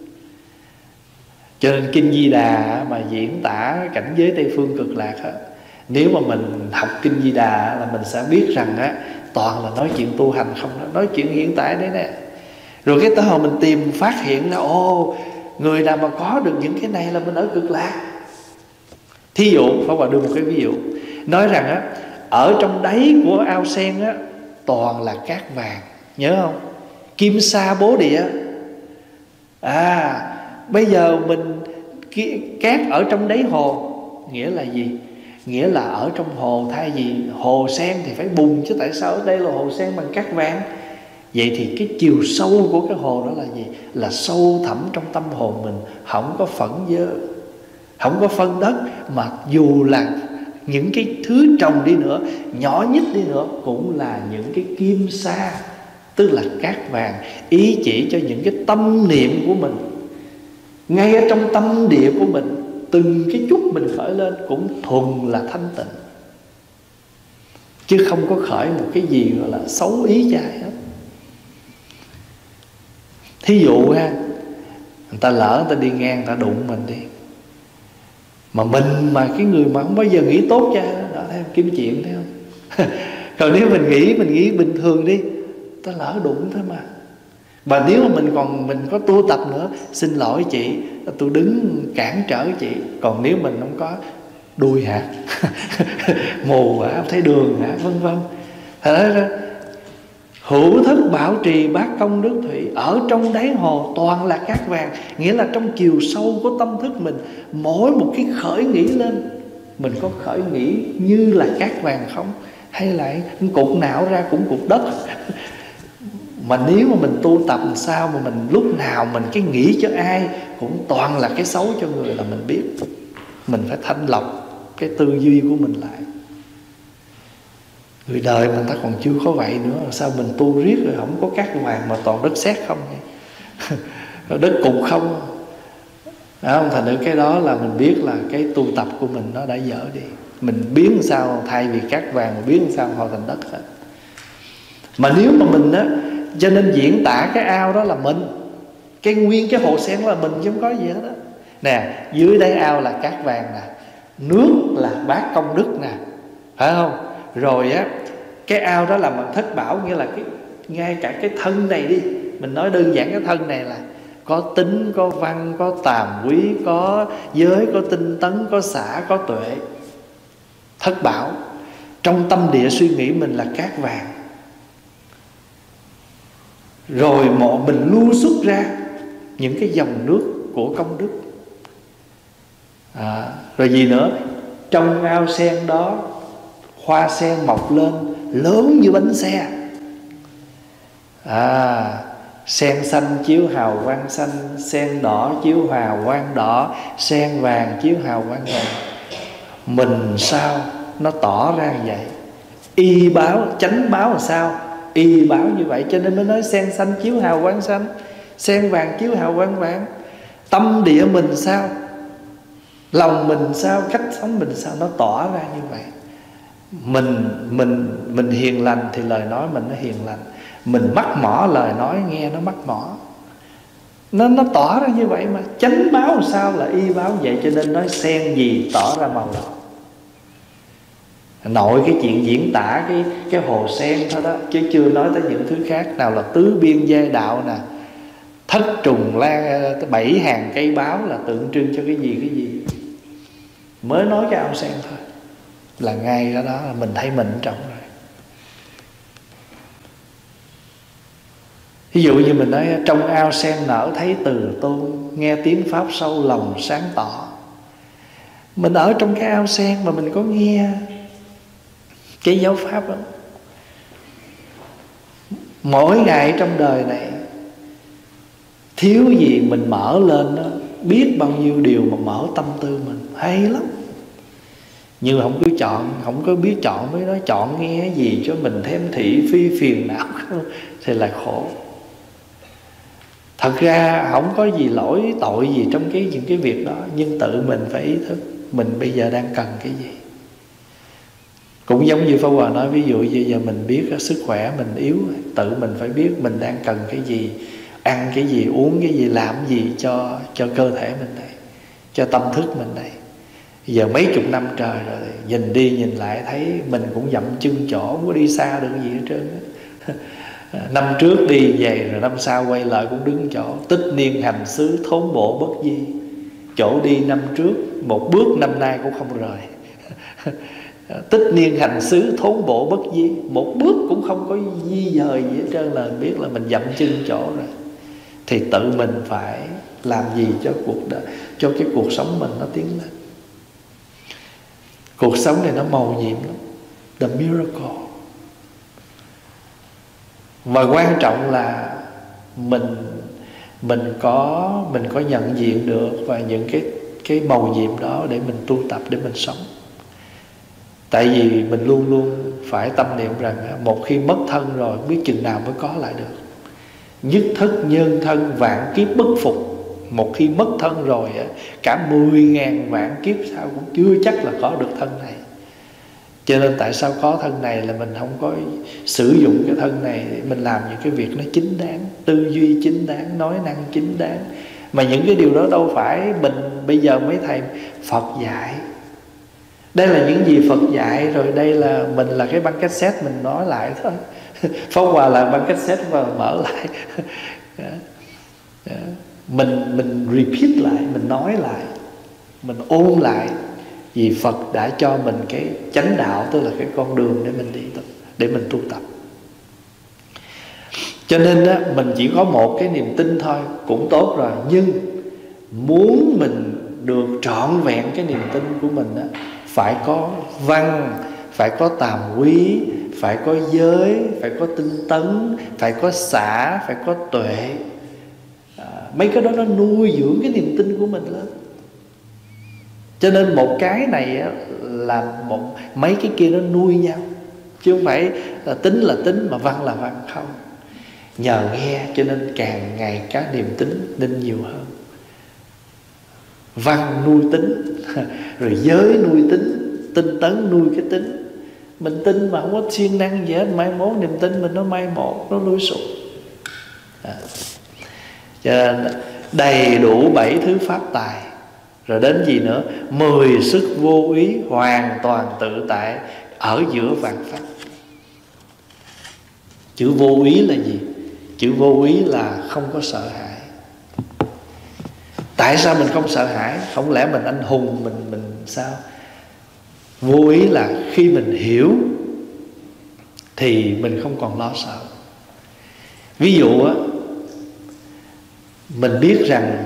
[SPEAKER 1] Cho nên kinh Di Đà mà diễn tả cảnh giới Tây Phương Cực Lạc á, nếu mà mình học kinh Di Đà là mình sẽ biết rằng á, toàn là nói chuyện tu hành không đó, nói chuyện hiện tại đấy nè. Rồi cái tới hồi mình tìm phát hiện là người nào mà có được những cái này là mình ở Cực Lạc. Thí dụ Pháp Hòa đưa một cái ví dụ, nói rằng á, ở trong đáy của ao sen á toàn là cát vàng, nhớ không? Kim sa bố địa. Bây giờ mình cát ở trong đáy hồ, nghĩa là gì? Nghĩa là ở trong hồ, thay vì hồ sen thì phải bùn, chứ tại sao ở đây là hồ sen bằng cát vàng? Vậy thì cái chiều sâu của cái hồ đó là gì? Là sâu thẳm trong tâm hồn mình, không có phẫn dơ, không có phân đất. Mà dù là những cái thứ trồng đi nữa, nhỏ nhất đi nữa, cũng là những cái kim sa, tức là cát vàng, ý chỉ cho những cái tâm niệm của mình. Ngay ở trong tâm địa của mình, từng cái chút mình khởi lên cũng thuần là thanh tịnh. chứ không có khởi một cái gì gọi là xấu ý cho ai hết. Thí dụ ha, người ta lỡ người ta đi ngang, người ta đụng mình đi, mà mình mà cái người mà không bao giờ nghĩ tốt cho đó, thấy không? Kiếm chuyện thấy không? Còn nếu mình nghĩ bình thường đi, ta lỡ đụng thôi mà. Và nếu mà mình có tu tập nữa, xin lỗi chị, tôi đứng cản trở chị. Còn nếu mình không có, đuôi hả? Mù hả? Không thấy đường hả? Vân vân. Thật ra hữu thức bảo trì bát công đức thủy, ở trong đáy hồ toàn là cát vàng. Nghĩa là trong chiều sâu của tâm thức mình, mỗi một cái khởi nghĩ lên, mình có khởi nghĩ như là cát vàng không? Hay là cục não ra cũng cục đất? Mà nếu mà mình tu tập làm sao mà mình lúc nào mình cái nghĩ cho ai cũng toàn là cái xấu cho người là mình biết. Mình phải thanh lọc cái tư duy của mình lại. Người đời mình ta còn chưa có vậy nữa, sao mình tu riết rồi không có cát vàng mà toàn đất sét không vậy? Đất cục không. Đó, không? Thành ra cái đó là mình biết là cái tu tập của mình nó đã dở đi. Mình biến sao thay vì cát vàng, mà biến sao hồi thành đất hết. Mà nếu mà mình á, cho nên diễn tả cái ao đó là mình, cái nguyên cái hồ sen là mình chứ không có gì hết á. Nè, dưới đáy ao là cát vàng nè, nước là bát công đức nè, phải không? Rồi á, cái ao đó là bằng thất bảo, nghĩa là ngay cả cái thân này đi, mình nói đơn giản cái thân này là có tính, có văn, có tàm quý, có giới, có tinh tấn, có xả, có tuệ. Thất bảo. Trong tâm địa suy nghĩ mình là cát vàng. Rồi mình lưu xuất ra những cái dòng nước của công đức. Rồi gì nữa? Trong ao sen đó, hoa sen mọc lên lớn như bánh xe. Sen xanh chiếu hào quang xanh, sen đỏ chiếu hào quang đỏ, sen vàng chiếu hào quang vàng. Mình sao nó tỏ ra như vậy? Y báo, chánh báo là sao? Y báo như vậy, cho nên mới nói sen xanh chiếu hào quang xanh, sen vàng chiếu hào quang vàng. Tâm địa mình sao, lòng mình sao, cách sống mình sao, nó tỏ ra như vậy. Mình hiền lành thì lời nói mình nó hiền lành. Mình mắc mỏ lời nói nghe nó mắc mỏ. Nó tỏ ra như vậy mà. Chánh báo làm sao là y báo vậy. Cho nên nói sen gì tỏ ra màu đỏ. Nội cái chuyện diễn tả cái hồ sen thôi đó, chứ chưa nói tới những thứ khác. Nào là tứ biên giai đạo nè, thất trùng lan, 7 hàng cây báo là tượng trưng cho cái gì. Mới nói cái ao sen thôi là ngay đó là mình thấy mình trọng rồi. Ví dụ như mình nói trong ao sen nở thấy từ tôn, nghe tiếng pháp sâu lòng sáng tỏ. Mình ở trong cái ao sen mà mình có nghe cái giáo pháp đó. Mỗi ngày trong đời này thiếu gì mình mở lên đó, biết bao nhiêu điều mà mở tâm tư mình, hay lắm. Nhưng không cứ chọn, không có biết chọn với nó, chọn nghe gì cho mình thêm thị phi phiền não thì là khổ. Thật ra không có gì lỗi tội gì trong những cái việc đó, nhưng tự mình phải ý thức mình bây giờ đang cần cái gì. Cũng giống như Pháp Hòa nói, ví dụ như giờ mình biết sức khỏe mình yếu, tự mình phải biết mình đang cần cái gì, ăn cái gì, uống cái gì, làm gì cho cơ thể mình đây, cho tâm thức mình đây. Giờ mấy chục năm trời rồi, nhìn đi nhìn lại thấy mình cũng dậm chân chỗ, không có đi xa được gì hết trơn. Năm trước đi về rồi năm sau quay lại cũng đứng chỗ. Tích niên hành xứ thốn bộ bất di. Chỗ đi năm trước một bước năm nay cũng không rời. Tích niên hành xứ thốn bộ bất di, một bước cũng không có di dời gì hết trơn, là biết là mình dậm chân chỗ rồi. Thì tự mình phải làm gì cho cái cuộc sống mình nó tiến lên. Cuộc sống này nó màu nhiệm lắm. The miracle. Và quan trọng là mình có nhận diện được và những cái màu nhiệm đó để mình tu tập, để mình sống. Tại vì mình luôn luôn phải tâm niệm rằng một khi mất thân rồi biết chừng nào mới có lại được. Nhất thức nhân thân vạn kiếp bất phục. Một khi mất thân rồi cả 10.000 vạn kiếp sau cũng chưa chắc là có được thân này. Cho nên tại sao có thân này là mình không có sử dụng cái thân này để mình làm những cái việc nó chính đáng, tư duy chính đáng, nói năng chính đáng. Mà những cái điều đó đâu phải mình bây giờ mấy thầy Phật dạy. Đây là những gì Phật dạy rồi, đây là mình là cái băng cassette mình nói lại thôi. Pháp Hòa là băng cassette và mở lại. Mình repeat lại, mình nói lại, mình ôn lại. Vì Phật đã cho mình cái chánh đạo, tức là cái con đường để mình đi, để mình tu tập. Cho nên á, mình chỉ có một cái niềm tin thôi cũng tốt rồi. Nhưng muốn mình được trọn vẹn cái niềm tin của mình á, phải có văn, phải có tàm quý, phải có giới, phải có tinh tấn, phải có xả, phải có tuệ. Mấy cái đó nó nuôi dưỡng cái niềm tin của mình lên. Cho nên một cái này á, là mấy cái kia nó nuôi nhau, chứ không phải là tính mà văn là văn không. Nhờ nghe cho nên càng ngày các niềm tính nên nhiều hơn. Văn nuôi tính, rồi giới nuôi tính, tinh tấn nuôi cái tính. Mình tin mà không có siêng năng gì hết, mai mốt niềm tin mình nó mai một, nó lui sụp. Cho nên đầy đủ 7 thứ pháp tài. Rồi đến gì nữa? 10 sức vô ý, hoàn toàn tự tại ở giữa vạn pháp. Chữ vô ý là gì? Chữ vô ý là không có sợ hãi. Tại sao mình không sợ hãi? Không lẽ mình anh hùng, mình sao? Vô ý là khi mình hiểu thì mình không còn lo sợ. Ví dụ á, mình biết rằng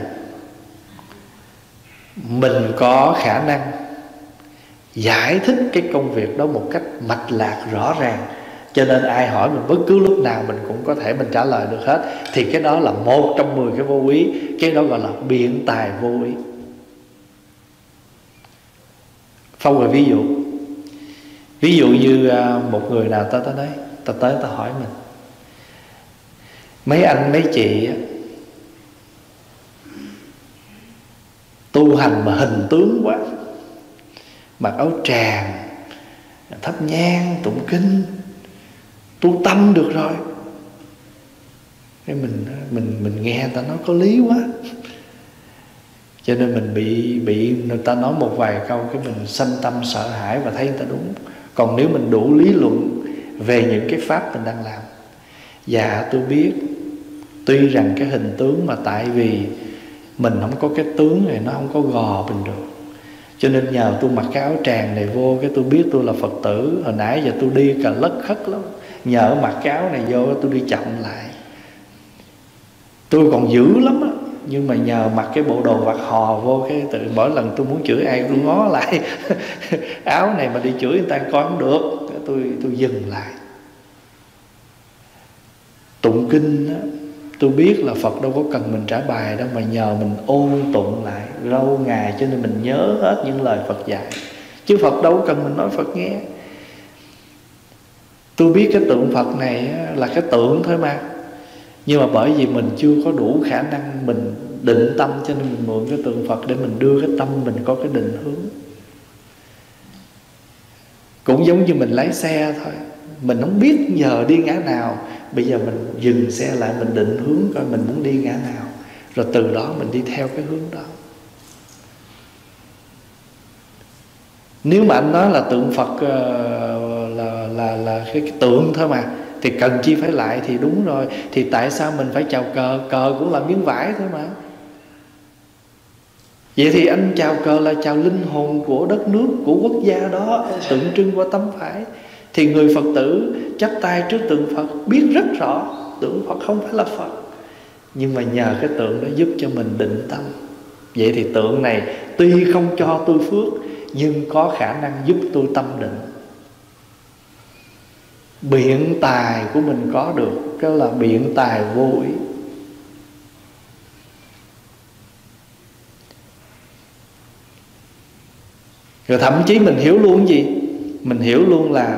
[SPEAKER 1] mình có khả năng giải thích cái công việc đó một cách mạch lạc rõ ràng, cho nên ai hỏi mình bất cứ lúc nào mình cũng có thể mình trả lời được hết. Thì cái đó là một trong 10 cái vô ý. Cái đó gọi là biện tài vô ý. Phong rồi ví dụ. Ví dụ như một người nào ta tới đấy, ta tới ta hỏi mình: mấy anh mấy chị tu hành mà hình tướng quá, mặc áo tràng, thắp nhang, tụng kinh, tu tâm được rồi. Cái mình nghe ta nói có lý quá, cho nên mình bị người ta nói một vài câu cái mình sanh tâm sợ hãi và thấy người ta đúng. Còn nếu mình đủ lý luận về những cái pháp mình đang làm: dạ tôi biết, tuy rằng cái hình tướng mà tại vì mình không có cái tướng này, nó không có gò mình được, cho nên nhờ tôi mặc cái áo tràng này vô, cái tôi biết tôi là Phật tử. Hồi nãy giờ tôi đi cà lất khất lắm, nhờ mặc cái áo này vô tôi đi chậm lại. Tôi còn dữ lắm á, nhưng mà nhờ mặc cái bộ đồ vạt hò vô, cái tự mỗi lần tôi muốn chửi ai tôi ngó lại áo này mà đi chửi người ta coi không được, tôi dừng lại. Tụng kinh á, tôi biết là Phật đâu có cần mình trả bài đâu, mà nhờ mình ôn tụng lại lâu ngày cho nên mình nhớ hết những lời Phật dạy. Chứ Phật đâu cần mình nói Phật nghe. Tôi biết cái tượng Phật này là cái tượng thôi mà, nhưng mà bởi vì mình chưa có đủ khả năng mình định tâm, cho nên mình mượn cái tượng Phật để mình đưa cái tâm mình có cái định hướng. Cũng giống như mình lái xe thôi, mình không biết giờ đi ngã nào, bây giờ mình dừng xe lại, mình định hướng coi mình muốn đi ngã nào, rồi từ đó mình đi theo cái hướng đó. Nếu mà anh nói là tượng Phật là cái tượng thôi mà, thì cần chi phải lại, thì đúng rồi. Thì tại sao mình phải chào cờ? Cờ cũng là miếng vải thôi mà. Vậy thì anh chào cờ là chào linh hồn của đất nước, của quốc gia đó, tượng trưng qua tấm vải. Thì người Phật tử chắp tay trước tượng Phật biết rất rõ tượng Phật không phải là Phật, nhưng mà nhờ cái tượng đó giúp cho mình định tâm. Vậy thì tượng này tuy không cho tôi phước, nhưng có khả năng giúp tôi tâm định. Biện tài của mình có được, cái là biện tài vô ý. Rồi thậm chí mình hiểu luôn cái gì? Mình hiểu luôn là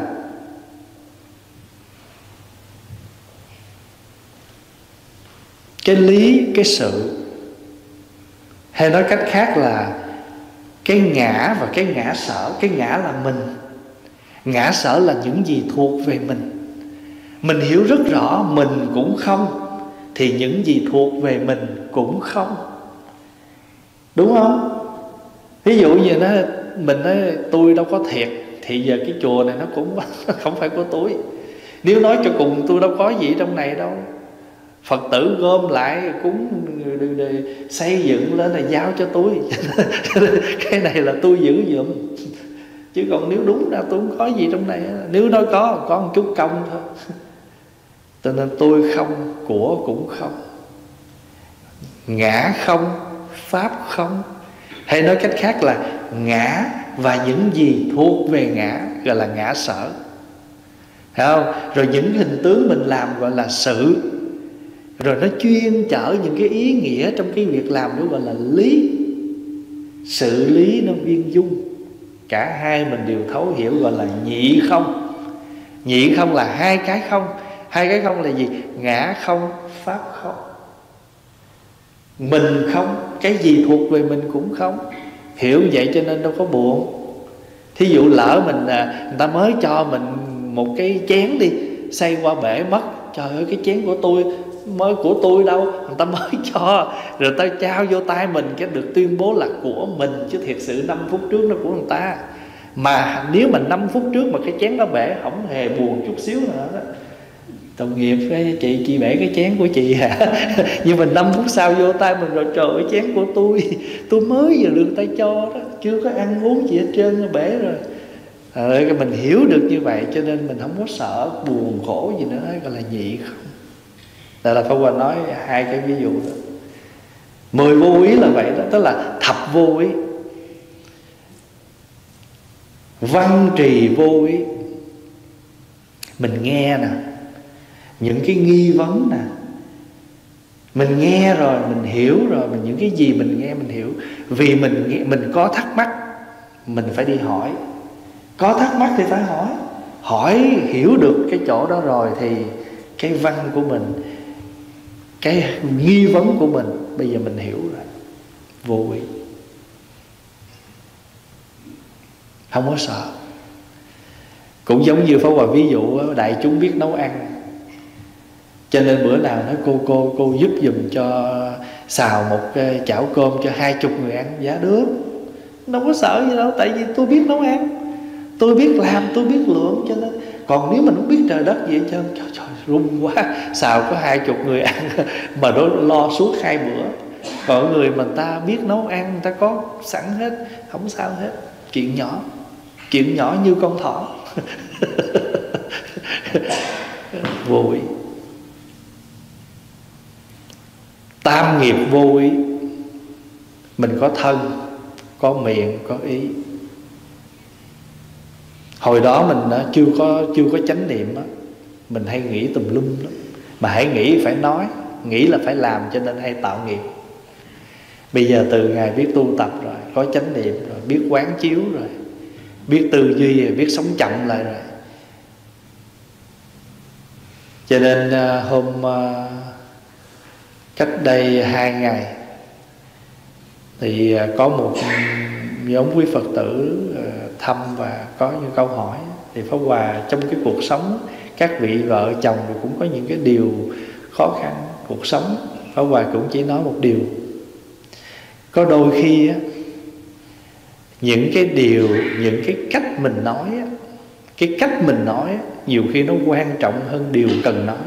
[SPEAKER 1] cái lý, cái sự, hay nói cách khác là cái ngã và cái ngã sở. Cái ngã là mình, Ngã sở là những gì thuộc về mình. Mình hiểu rất rõ mình cũng không, thì những gì thuộc về mình cũng không. Đúng không? Ví dụ như nó, mình nói tôi đâu có thiệt, thì giờ cái chùa này nó cũng không phải của tôi. Nếu nói cho cùng tôi đâu có gì trong này đâu. Phật tử gom lại cúng xây dựng lên là giao cho tôi. Cái này là tôi giữ giùm. Chứ còn nếu đúng ra tôi không có gì trong này. Nếu nói có một chút công thôi. Cho nên tôi không, của cũng không, ngã không, pháp không. Hay nói cách khác là ngã và những gì thuộc về ngã gọi là ngã sở. Thấy không? Rồi những hình tướng mình làm gọi là sự. Rồi nó chuyên chở những cái ý nghĩa trong cái việc làm đó gọi là lý. Sự lý nó viên dung, cả hai mình đều thấu hiểu, gọi là nhị không. Nhị không là hai cái không. Hai cái không là gì? Ngã không, pháp không. Mình không, cái gì thuộc về mình cũng không. Hiểu vậy cho nên đâu có buồn. Thí dụ lỡ mình người ta mới cho mình một cái chén đi, xây qua bể mất. Trời ơi, cái chén của tôi, mới của tôi đâu, người ta mới cho, rồi ta trao vô tay mình, cái được tuyên bố là của mình. Chứ thiệt sự 5 phút trước nó của người ta. Mà nếu mà 5 phút trước mà cái chén nó bể, không hề buồn chút xíu nữa đó. Tội nghiệp cái chị bể cái chén của chị hả? Nhưng mà 5 phút sau vô tay mình rồi, trời ơi chén của tôi mới vừa được tay cho đó, chưa có ăn uống gì hết trơn, nó bể rồi. Mình hiểu được như vậy cho nên mình không có sợ buồn khổ gì nữa, gọi là nhị không. Đó là Pháp Hòa nói hai cái ví dụ đó. 10 vô ý là vậy đó, tức là thập vô ý. Văn trì vô ý. Mình nghe nè, những cái nghi vấn nè, mình nghe rồi mình hiểu rồi, những cái gì mình nghe mình hiểu. Vì mình có thắc mắc, mình phải đi hỏi. Có thắc mắc thì phải hỏi. Hỏi hiểu được cái chỗ đó rồi thì cái văn của mình, cái nghi vấn của mình bây giờ mình hiểu rồi. Vô ý, không có sợ. Cũng giống như Pháp Hòa ví dụ đại chúng biết nấu ăn, cho nên bữa nào nói cô giúp giùm cho xào một cái chảo cơm cho 20 người ăn. Dạ được, đâu có sợ gì đâu. Tại vì tôi biết nấu ăn, tôi biết làm, tôi biết lượng. Cho nên còn nếu mình không biết trời đất gì hết trơn, trời run quá, xào có 20 người ăn mà nó lo suốt 2 bữa. Còn người mà ta biết nấu ăn, người ta có sẵn hết, không sao hết. Chuyện nhỏ như con thỏ. Vô ý. Tam nghiệp vô ý. Mình có thân, có miệng, có ý. Hồi đó mình đã chưa có chánh niệm á, mình hay nghĩ tùm lum lắm. Mà hãy nghĩ phải nói, nghĩ là phải làm, cho nên hay tạo nghiệp. Bây giờ từ ngày biết tu tập rồi, có chánh niệm rồi, biết quán chiếu rồi, biết tư duy rồi, biết sống chậm lại rồi. Cho nên cách đây 2 ngày thì có một nhóm quý Phật tử thăm và có những câu hỏi. Thì Pháp Hòa trong cái cuộc sống, các vị vợ chồng thì cũng có những cái điều khó khăn cuộc sống. Pháp Hòa cũng chỉ nói một điều: có đôi khi á, những cái điều, những cái cách mình nói á, cái cách mình nói á, nhiều khi nó quan trọng hơn điều cần nói.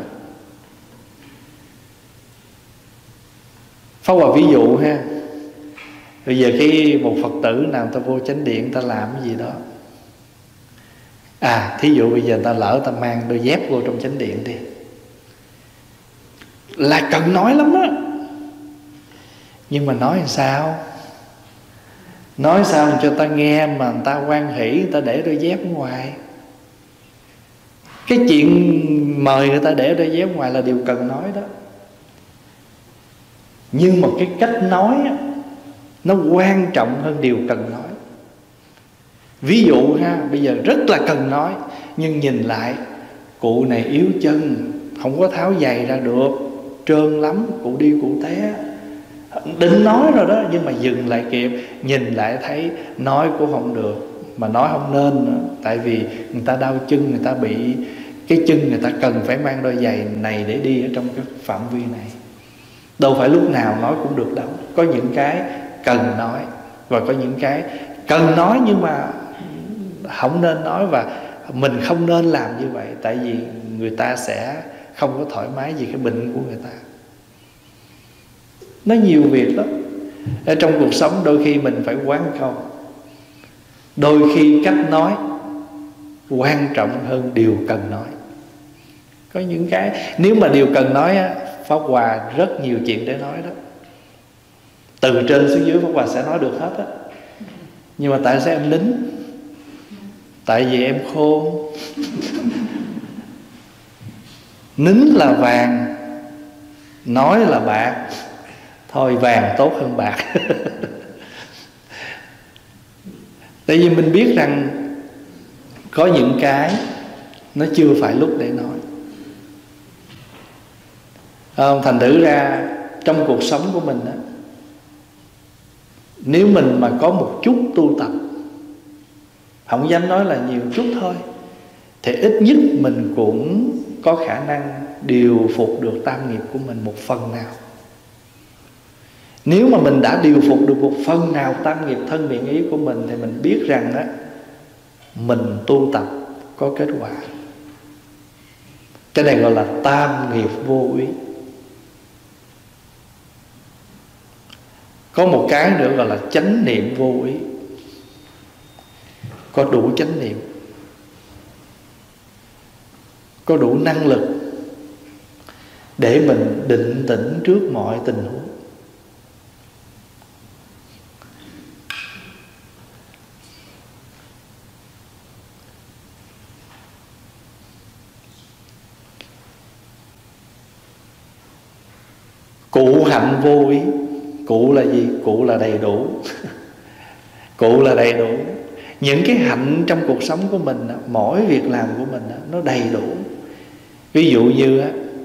[SPEAKER 1] Pháp Hòa ví dụ ha, bây giờ một Phật tử nào ta vô chánh điện, ta làm cái gì đó, thí dụ bây giờ ta lỡ ta mang đôi dép vô trong chánh điện đi, là cần nói lắm á. Nhưng mà nói làm sao? Nói sao cho ta nghe mà người ta hoan hỷ, người ta để đôi dép ở ngoài. Cái chuyện mời người ta để đôi dép ngoài là điều cần nói đó. Nhưng mà cái cách nói á, nó quan trọng hơn điều cần nói. Ví dụ ha, bây giờ rất là cần nói, nhưng nhìn lại cụ này yếu chân, không có tháo giày ra được, trơn lắm, cụ đi cụ té. Định nói rồi đó, nhưng mà dừng lại kịp, nhìn lại thấy nói cũng không được, mà nói không nên nữa. Tại vì người ta đau chân, người ta bị cái chân, người ta cần phải mang đôi giày này để đi ở trong cái phạm vi này. Đâu phải lúc nào nói cũng được đâu. Có những cái cần nói, và có những cái cần nói nhưng mà không nên nói, và mình không nên làm như vậy. Tại vì người ta sẽ không có thoải mái vì cái bệnh của người ta. Nó nhiều việc lắm. Ở trong cuộc sống đôi khi mình phải quán câu. Đôi khi cách nói quan trọng hơn điều cần nói. Có những cái nếu mà điều cần nói á, Pháp Hòa rất nhiều chuyện để nói đó. Từ trên xuống dưới Pháp Hòa sẽ nói được hết á. Nhưng mà tại sao em nín? Tại vì em khôn. Nín là vàng, nói là bạc. Thôi vàng tốt hơn bạc. Tại vì mình biết rằng có những cái nó chưa phải lúc để nói. Thành thử ra trong cuộc sống của mình á, nếu mình mà có một chút tu tập, không dám nói là nhiều, chút thôi, thì ít nhất mình cũng có khả năng điều phục được tam nghiệp của mình một phần nào. Nếu mà mình đã điều phục được một phần nào tam nghiệp thân miệng ý của mình, thì mình biết rằng đó, mình tu tập có kết quả. Cái này gọi là tam nghiệp vô úy. Có một cái nữa gọi là chánh niệm vô úy. Có đủ chánh niệm, có đủ năng lực để mình định tĩnh trước mọi tình huống. Cụ hạnh vô úy. Cụ là gì? Cụ là đầy đủ. Cụ là đầy đủ. Những cái hạnh trong cuộc sống của mình, mỗi việc làm của mình nó đầy đủ. Ví dụ như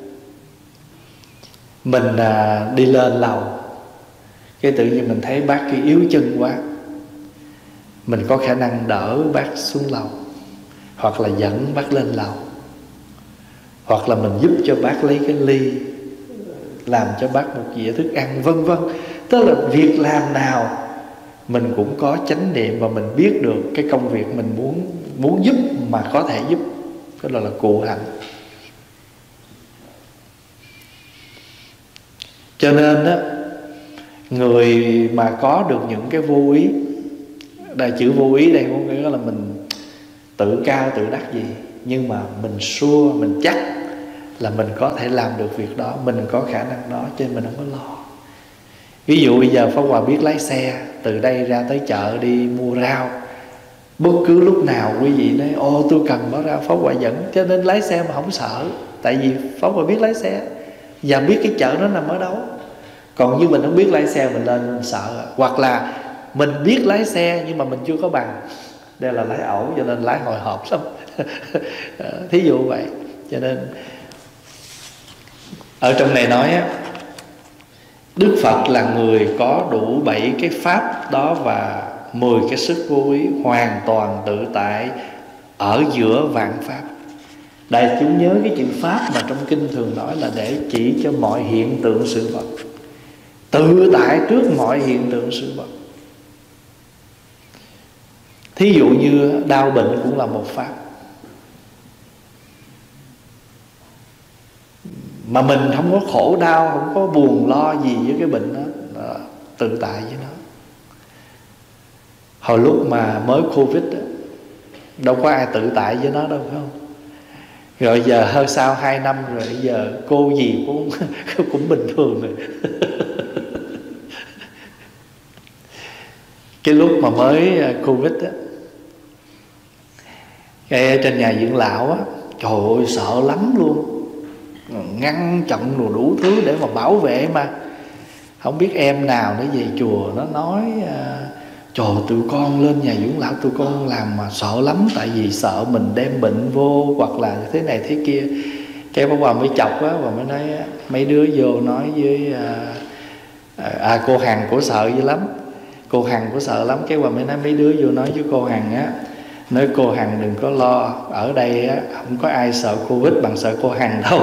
[SPEAKER 1] mình đi lên lầu, cái tự nhiên mình thấy bác kia yếu chân quá, mình có khả năng đỡ bác xuống lầu, hoặc là dẫn bác lên lầu, hoặc là mình giúp cho bác lấy cái ly, làm cho bác một dĩa thức ăn, vân vân. Tức là việc làm nào mình cũng có chánh niệm, và mình biết được cái công việc mình muốn giúp mà có thể giúp. Cái đó là cụ hạnh. Cho nên đó, người mà có được những cái vô ý, đại chữ vô ý đây không nghĩa là mình tự cao tự đắc gì, nhưng mà mình sure, mình chắc là mình có thể làm được việc đó, mình có khả năng đó, cho nên mình không có lo. Ví dụ bây giờ Pháp Hòa biết lái xe, từ đây ra tới chợ đi mua rau, bất cứ lúc nào quý vị nói ô tôi cần bỏ rau, Pháp Hòa dẫn, cho nên lái xe mà không sợ. Tại vì Pháp Hòa biết lái xe và biết cái chợ nó nằm ở đâu. Còn như mình không biết lái xe, mình lên mình sợ. Hoặc là mình biết lái xe nhưng mà mình chưa có bằng, đây là lái ẩu, cho nên lái hồi hộp lắm. Thí dụ vậy. Cho nên ở trong này nói á, Đức Phật là người có đủ 7 cái pháp đó và 10 cái sức vô ý, hoàn toàn tự tại ở giữa vạn pháp. Đại chúng nhớ cái chữ pháp mà trong kinh thường nói là để chỉ cho mọi hiện tượng sự vật, tự tại trước mọi hiện tượng sự vật. Thí dụ như đau bệnh cũng là một pháp, mà mình không có khổ đau, không có buồn lo gì với cái bệnh đó, tự tại với nó. Hồi lúc mà mới Covid đó, đâu có ai tự tại với nó đâu, phải không? Rồi giờ hơn sau 2 năm rồi, giờ cô gì cũng cũng bình thường rồi. Cái lúc mà mới Covid á, cái trên nhà dưỡng lão á, trời ơi sợ lắm luôn, ngăn chặn đồ đủ thứ để mà bảo vệ mà. Không biết em nào nó về chùa nó nói trời tụi con lên nhà dưỡng lão tụi con làm mà sợ lắm, tại vì sợ mình đem bệnh vô hoặc là thế này thế kia. Cái Pháp Hòa mới chọc á, và mới nói mấy đứa vô nói với cô Hằng, cổ sợ dữ lắm, cô Hằng cổ sợ lắm. Cái Hòa mới nói mấy đứa vô nói với cô Hằng á Nói cô Hằng đừng có lo, ở đây á, không có ai sợ Covid bằng sợ cô Hằng đâu.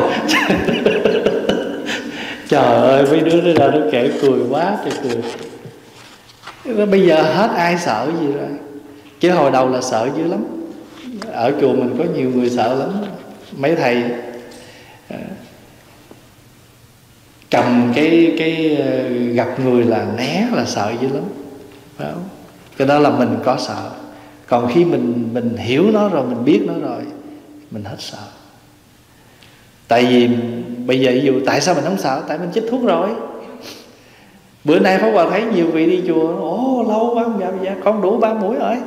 [SPEAKER 1] Trời ơi, mấy đứa nó ra nó kể cười quá trời cười. Nó bây giờ hết ai sợ gì rồi, chứ hồi đầu là sợ dữ lắm. Ở chùa mình có nhiều người sợ lắm. Mấy thầy cầm cái gặp người là né, là sợ dữ lắm, phải không? Cái đó là mình có sợ. Còn khi mình hiểu nó rồi, mình biết nó rồi, mình hết sợ. Tại vì bây giờ ví dụ tại sao mình không sợ? Tại mình chích thuốc rồi. Bữa nay Pháp Hòa thấy nhiều vị đi chùa, ồ lâu quá không gặp, dạ con đủ 3 mũi rồi.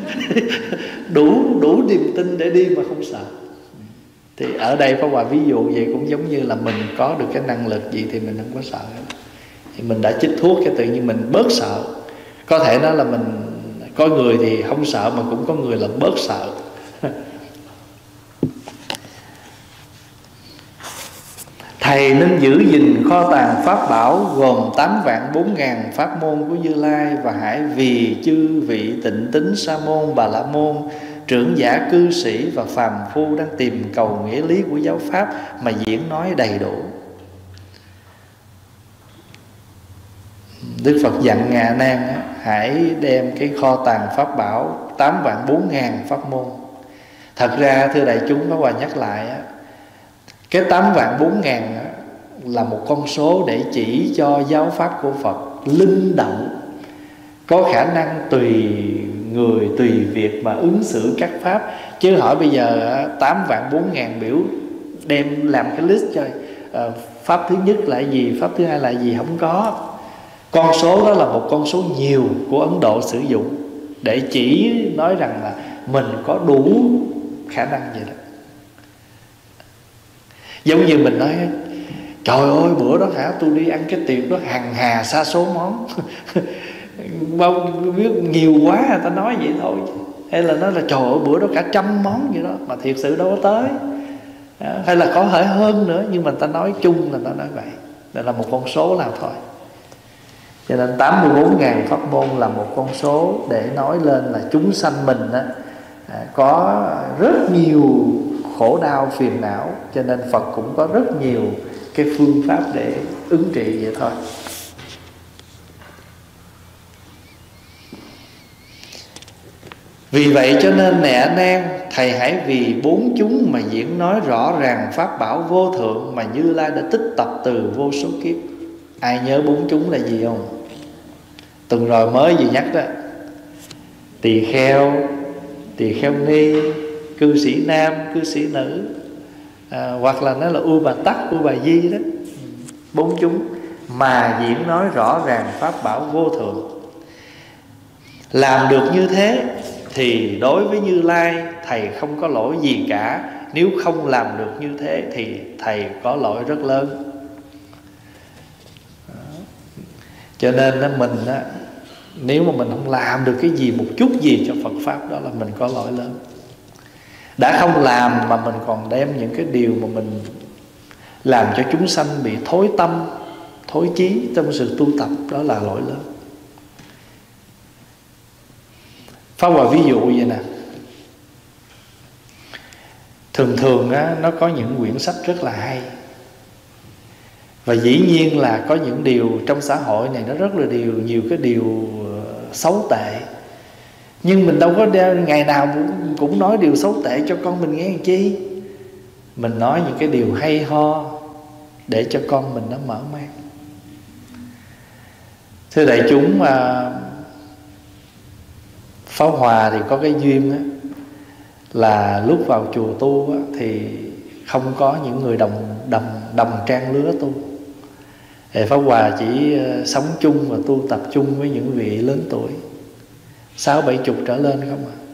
[SPEAKER 1] đủ niềm tin để đi mà không sợ. Thì ở đây Pháp Hòa ví dụ vậy, cũng giống như là mình có được cái năng lực gì thì mình không có sợ. Thì mình đã chích thuốc cho tự nhiên mình bớt sợ. Có thể nói là mình, có người thì không sợ mà cũng có người là bớt sợ. Thầy nên giữ gìn kho tàng pháp bảo gồm 8.400.000 pháp môn của Như Lai, và hãy vì chư vị Tịnh Tín Sa môn, Bà La môn, trưởng giả cư sĩ và phàm phu đang tìm cầu nghĩa lý của giáo pháp mà diễn nói đầy đủ. Đức Phật dặn Ngài A Nan hãy đem cái kho tàng pháp bảo 8.400.000 pháp môn. Thật ra thưa đại chúng, Pháp Hòa nhắc lại, cái 8.400.000 là một con số để chỉ cho giáo pháp của Phật linh động, có khả năng tùy người tùy việc mà ứng xử các pháp. Chứ hỏi bây giờ 8.400.000 biểu đem làm cái list cho pháp thứ nhất là gì, pháp thứ hai là gì, không có. Con số đó là một con số nhiều của Ấn Độ sử dụng để chỉ nói rằng là mình có đủ khả năng vậy đó. Giống như mình nói trời ơi bữa đó hả, tôi đi ăn cái tiệc đó hàng hà sa số món. Bao biết nhiều quá người ta nói vậy thôi. Hay là nói là trời ơi bữa đó cả 100 món vậy đó, mà thiệt sự đâu có tới. Hay là có thể hơn nữa, nhưng mà ta nói chung là ta nói vậy. Đây là một con số nào thôi. Cho nên 84.000 pháp môn là một con số để nói lên là chúng sanh mình có rất nhiều khổ đau phiền não, cho nên Phật cũng có rất nhiều cái phương pháp để ứng trị vậy thôi. Vì vậy cho nên này A Nan, thầy hãy vì 4 chúng mà diễn nói rõ ràng pháp bảo vô thượng mà Như Lai đã tích tập từ vô số kiếp. Ai nhớ 4 chúng là gì không? Tuần rồi mới vừa nhắc đó: tỳ kheo ni, cư sĩ nam, cư sĩ nữ, hoặc là nó là U Bà Tắc, U Bà Di đó. 4 chúng mà diễn nói rõ ràng pháp bảo vô thượng. Làm được như thế thì đối với Như Lai thầy không có lỗi gì cả. Nếu không làm được như thế thì thầy có lỗi rất lớn. Cho nên mình nếu mà mình không làm được cái gì, một chút gì cho Phật Pháp, đó là mình có lỗi lớn. Đã không làm mà mình còn đem những cái điều mà mình làm cho chúng sanh bị thối tâm, thối chí trong sự tu tập, đó là lỗi lớn. Pháp Hòa ví dụ vậy nè. Thường nó có những quyển sách rất là hay, và dĩ nhiên là có những điều trong xã hội này nó rất là nhiều cái điều xấu tệ. Nhưng mình đâu có ngày nào cũng nói điều xấu tệ cho con mình nghe làm chi. Mình nói những cái điều hay ho để cho con mình nó mở mang. Thưa đại chúng, Pháp Hòa thì có cái duyên á, là lúc vào chùa tu á, thì không có những người đồng trang lứa tu. Thì Pháp Hòa chỉ sống chung và tu tập chung với những vị lớn tuổi, 60-70 trở lên không à.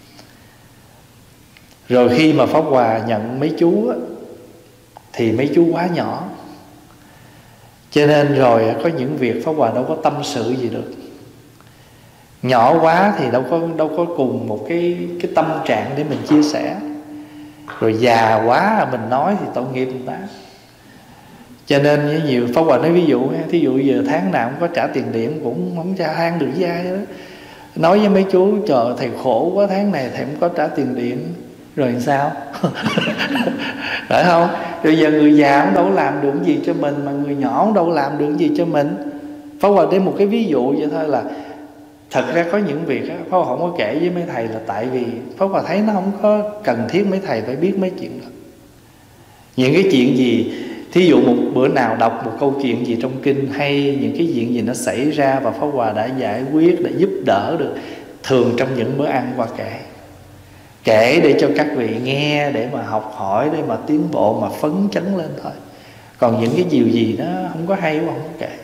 [SPEAKER 1] Rồi khi mà Pháp Hòa nhận mấy chú á, thì mấy chú quá nhỏ, cho nên rồi có những việc Pháp Hòa đâu có tâm sự gì được. Nhỏ quá thì đâu có cùng một cái tâm trạng để mình chia sẻ. Rồi già quá mình nói thì tội nghiệp người ta. Cho nên nhiều Pháp Hòa nói ví dụ, thí dụ giờ tháng nào cũng có trả tiền điện cũng không trả than được với ai đó. Nói với mấy chú: trời, thầy khổ quá, tháng này thầy không có trả tiền điện. Rồi làm sao? Phải không? Bây giờ người già cũng đâu làm được gì cho mình, mà người nhỏ cũng đâu làm được gì cho mình. Pháp Hòa đem một cái ví dụ vậy thôi, là thật ra có những việc á, Pháp Hòa không có kể với mấy thầy là tại vì Pháp Hòa thấy nó không có cần thiết mấy thầy phải biết mấy chuyện đó. Những cái chuyện gì, thí dụ một bữa nào đọc một câu chuyện gì trong kinh, hay những cái chuyện gì nó xảy ra và Pháp Hòa đã giải quyết, đã giúp đỡ được, thường trong những bữa ăn Hòa kể để cho các vị nghe, để mà học hỏi, để mà tiến bộ, mà phấn chấn lên thôi. Còn những cái điều gì nó không có hay Hòa không có kể.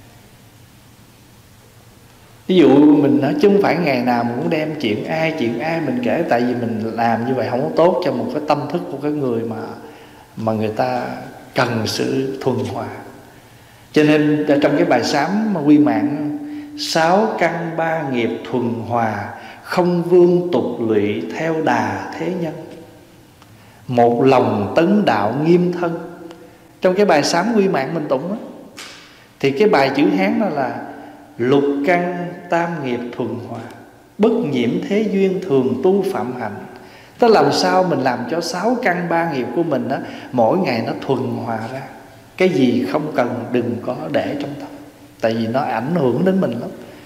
[SPEAKER 1] Ví dụ mình nói chứ không phải ngày nào mình cũng đem chuyện ai mình kể, tại vì mình làm như vậy không có tốt cho một cái tâm thức của cái người mà người ta cần sự thuần hòa. Cho nên trong cái bài sám mà Quy Mạng: 6 căn 3 nghiệp thuần hòa, không vương tục lụy theo đà thế nhân, một lòng tấn đạo nghiêm thân. Trong cái bài sám Quy Mạng mình tụng đó, thì cái bài chữ Hán đó là: lục căn tam nghiệp thuần hòa, bất nhiễm thế duyên thường tu phạm hạnh. Tức làm sao mình làm cho 6 căn 3 nghiệp của mình đó, mỗi ngày nó thuần hòa ra. Cái gì không cần đừng có để trong tâm, tại vì nó ảnh hưởng đến mình lắm.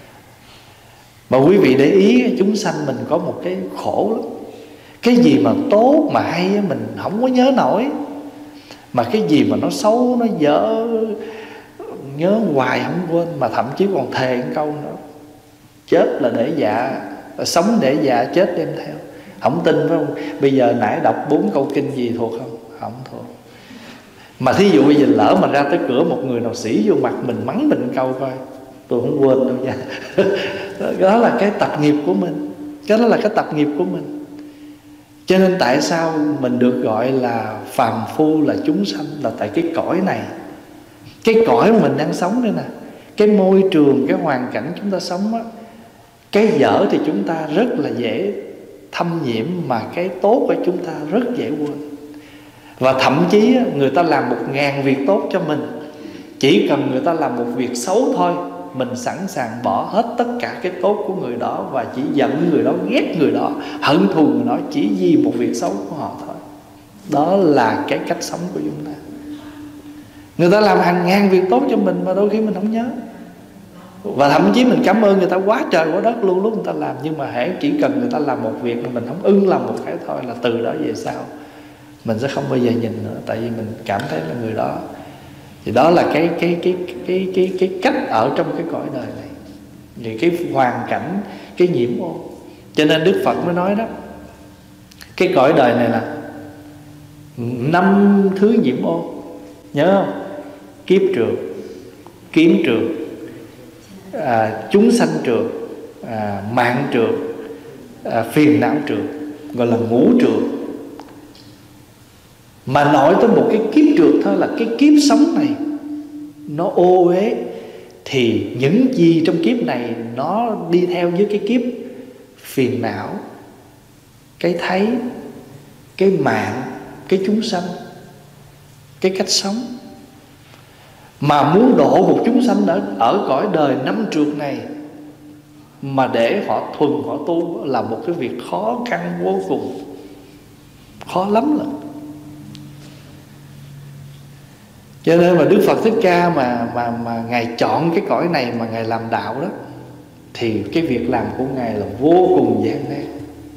[SPEAKER 1] Mà quý vị để ý, chúng sanh mình có một cái khổ lắm. Cái gì mà tốt mà hay mình không có nhớ nổi, mà cái gì mà nó xấu, nó dở, nhớ hoài không quên. Mà thậm chí còn thề một câu nữa: chết là để dạ, sống để dạ, chết đem theo. Không tin phải không? Bây giờ nãy đọc 4 câu kinh gì thuộc không? Không thuộc. Mà thí dụ bây giờ lỡ mà ra tới cửa một người nào sĩ vô mặt mình, mắng mình câu coi, tôi không quên đâu nha. Đó là cái tập nghiệp của mình. Cái đó là cái tập nghiệp của mình. Cho nên tại sao mình được gọi là phàm phu, là chúng sanh, là tại cái cõi này, cái cõi mà mình đang sống đây nè, cái môi trường, cái hoàn cảnh chúng ta sống á, cái dở thì chúng ta rất là dễ thâm nhiễm, mà cái tốt của chúng ta rất dễ quên. Và thậm chí người ta làm 1000 việc tốt cho mình, chỉ cần người ta làm một việc xấu thôi, mình sẵn sàng bỏ hết tất cả cái tốt của người đó, và chỉ giận người đó, ghét người đó, hận thù người đó, chỉ vì một việc xấu của họ thôi. Đó là cái cách sống của chúng ta. Người ta làm hàng ngàn việc tốt cho mình mà đôi khi mình không nhớ. Và thậm chí mình cảm ơn người ta quá trời quá đất luôn lúc người ta làm. Nhưng mà hễ chỉ cần người ta làm một việc mà mình không ưng làm một cái thôi, là từ đó về sau mình sẽ không bao giờ nhìn nữa. Tại vì mình cảm thấy là người đó. Thì đó là cái cách ở trong cái cõi đời này, vì cái hoàn cảnh, cái nhiễm ô. Cho nên Đức Phật mới nói đó, cái cõi đời này là 5 thứ nhiễm ô. Nhớ không? Kiếp trượt, kiến trượt, chúng sanh trượt, mạng trượt, phiền não trượt, gọi là ngũ trượt. Mà nói tới một cái kiếp trượt thôi, là cái kiếp sống này nó ô uế, thì những gì trong kiếp này nó đi theo với cái kiếp phiền não, cái thấy, cái mạng, cái chúng sanh, cái cách sống. Mà muốn độ một chúng sanh ở cõi đời 5 trượt này, mà để họ thuần, họ tu, là một cái việc khó khăn vô cùng, khó lắm lận. Cho nên mà Đức Phật Thích Ca mà Ngài chọn cái cõi này mà Ngài làm đạo đó, thì cái việc làm của Ngài là vô cùng gian nan.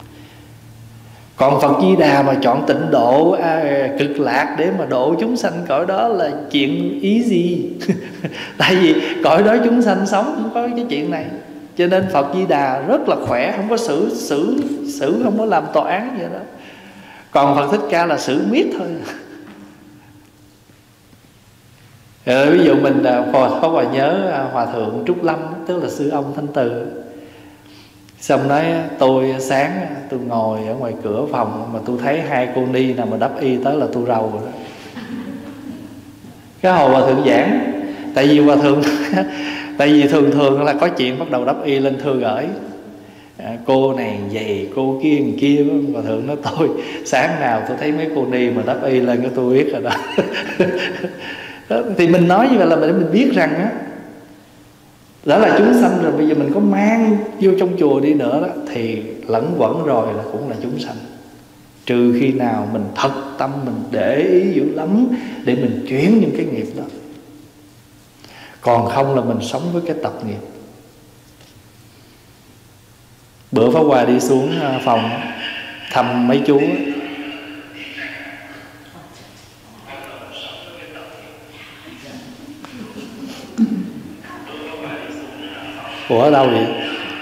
[SPEAKER 1] Còn Phật Di Đà mà chọn tịnh độ, cực lạc để mà độ chúng sanh cõi đó là chuyện ý gì? Tại vì cõi đó chúng sanh sống không có cái chuyện này. Cho nên Phật Di Đà rất là khỏe, không có xử không có làm tòa án vậy đó. Còn Phật Thích Ca là xử miết thôi. Ví dụ mình có Hòa nhớ Hòa Thượng Trúc Lâm, tức là sư ông Thanh Từ. Xong nói tôi sáng tôi ngồi ở ngoài cửa phòng mà tôi thấy 2 cô ni nào mà đắp y tới là tôi rầu rồi đó. Cái hồi Hòa Thượng giảng, tại vì Hòa Thượng tại vì thường là có chuyện bắt đầu đắp y lên thư gửi, cô này vậy, cô kia người kia. Hòa Thượng nói tôi sáng nào tôi thấy mấy cô ni mà đắp y lên cái tôi biết rồi đó. Thì mình nói như vậy là để mình biết rằng á, Đó là chúng sanh rồi. Bây giờ mình có mang vô trong chùa đi nữa đó thì lẫn quẩn rồi là cũng là chúng sanh. Trừ khi nào mình thật tâm, mình để ý dữ lắm để mình chuyển những cái nghiệp đó. Còn không là mình sống với cái tập nghiệp. Bữa Pháp Hòa đi xuống phòng thăm mấy chú. Ủa ở đâu vậy?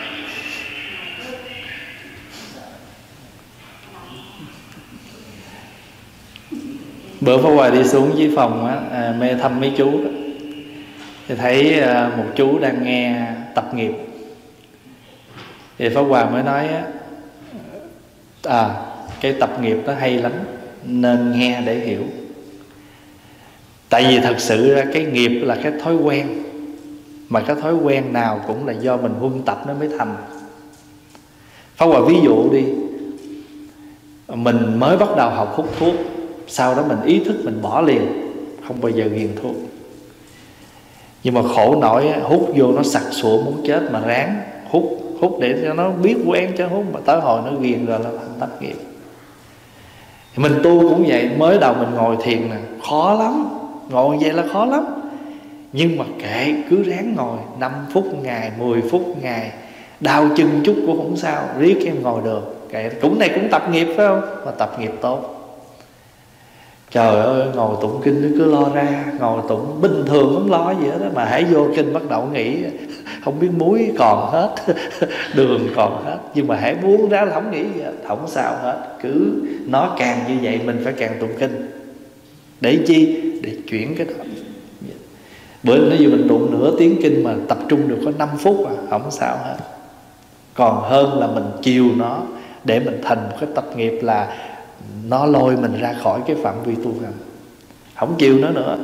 [SPEAKER 1] Bữa Pháp Hòa đi xuống dưới phòng mê thăm mấy chú đó, thì thấy một chú đang nghe tập nghiệp. Thì Pháp Hòa mới nói cái tập nghiệp đó hay lắm, nên nghe để hiểu. Tại vì thật sự ra cái nghiệp là cái thói quen, mà cái thói quen nào cũng là do mình huân tập nó mới thành. Pháp Hòa ví dụ đi, mình mới bắt đầu học hút thuốc, sau đó mình ý thức mình bỏ liền, không bao giờ ghiền thuốc. Nhưng mà khổ nổi hút vô nó sặc sụa muốn chết mà ráng hút để cho nó biết quen cho hút, mà tới hồi nó ghiền rồi là thành tập nghiệp. Mình tu cũng vậy, mới đầu mình ngồi thiền nè, khó lắm, ngồi vậy là khó lắm. Nhưng mà kệ, cứ ráng ngồi 5 phút ngày, 10 phút ngày, đau chân chút cũng không sao, riết em ngồi được. Kệ, cũng này cũng tập nghiệp phải không? Mà tập nghiệp tốt. Trời ơi, ngồi tụng kinh nó cứ lo ra, ngồi tụng bình thường không lo gì hết đó. Mà hãy vô kinh bắt đầu nghĩ không biết muối còn hết đường còn hết, nhưng mà hãy buông ra là không nghĩ gì hết, không sao hết. Cứ nó càng như vậy mình phải càng tụng kinh. Để chi? Để chuyển cái đó. Bữa nói dù mình tụng nửa tiếng kinh mà tập trung được có 5 phút không sao hết. Còn hơn là mình chiều nó để mình thành một cái tập nghiệp là nó lôi mình ra khỏi cái phạm vi tu hành, không chịu nó nữa.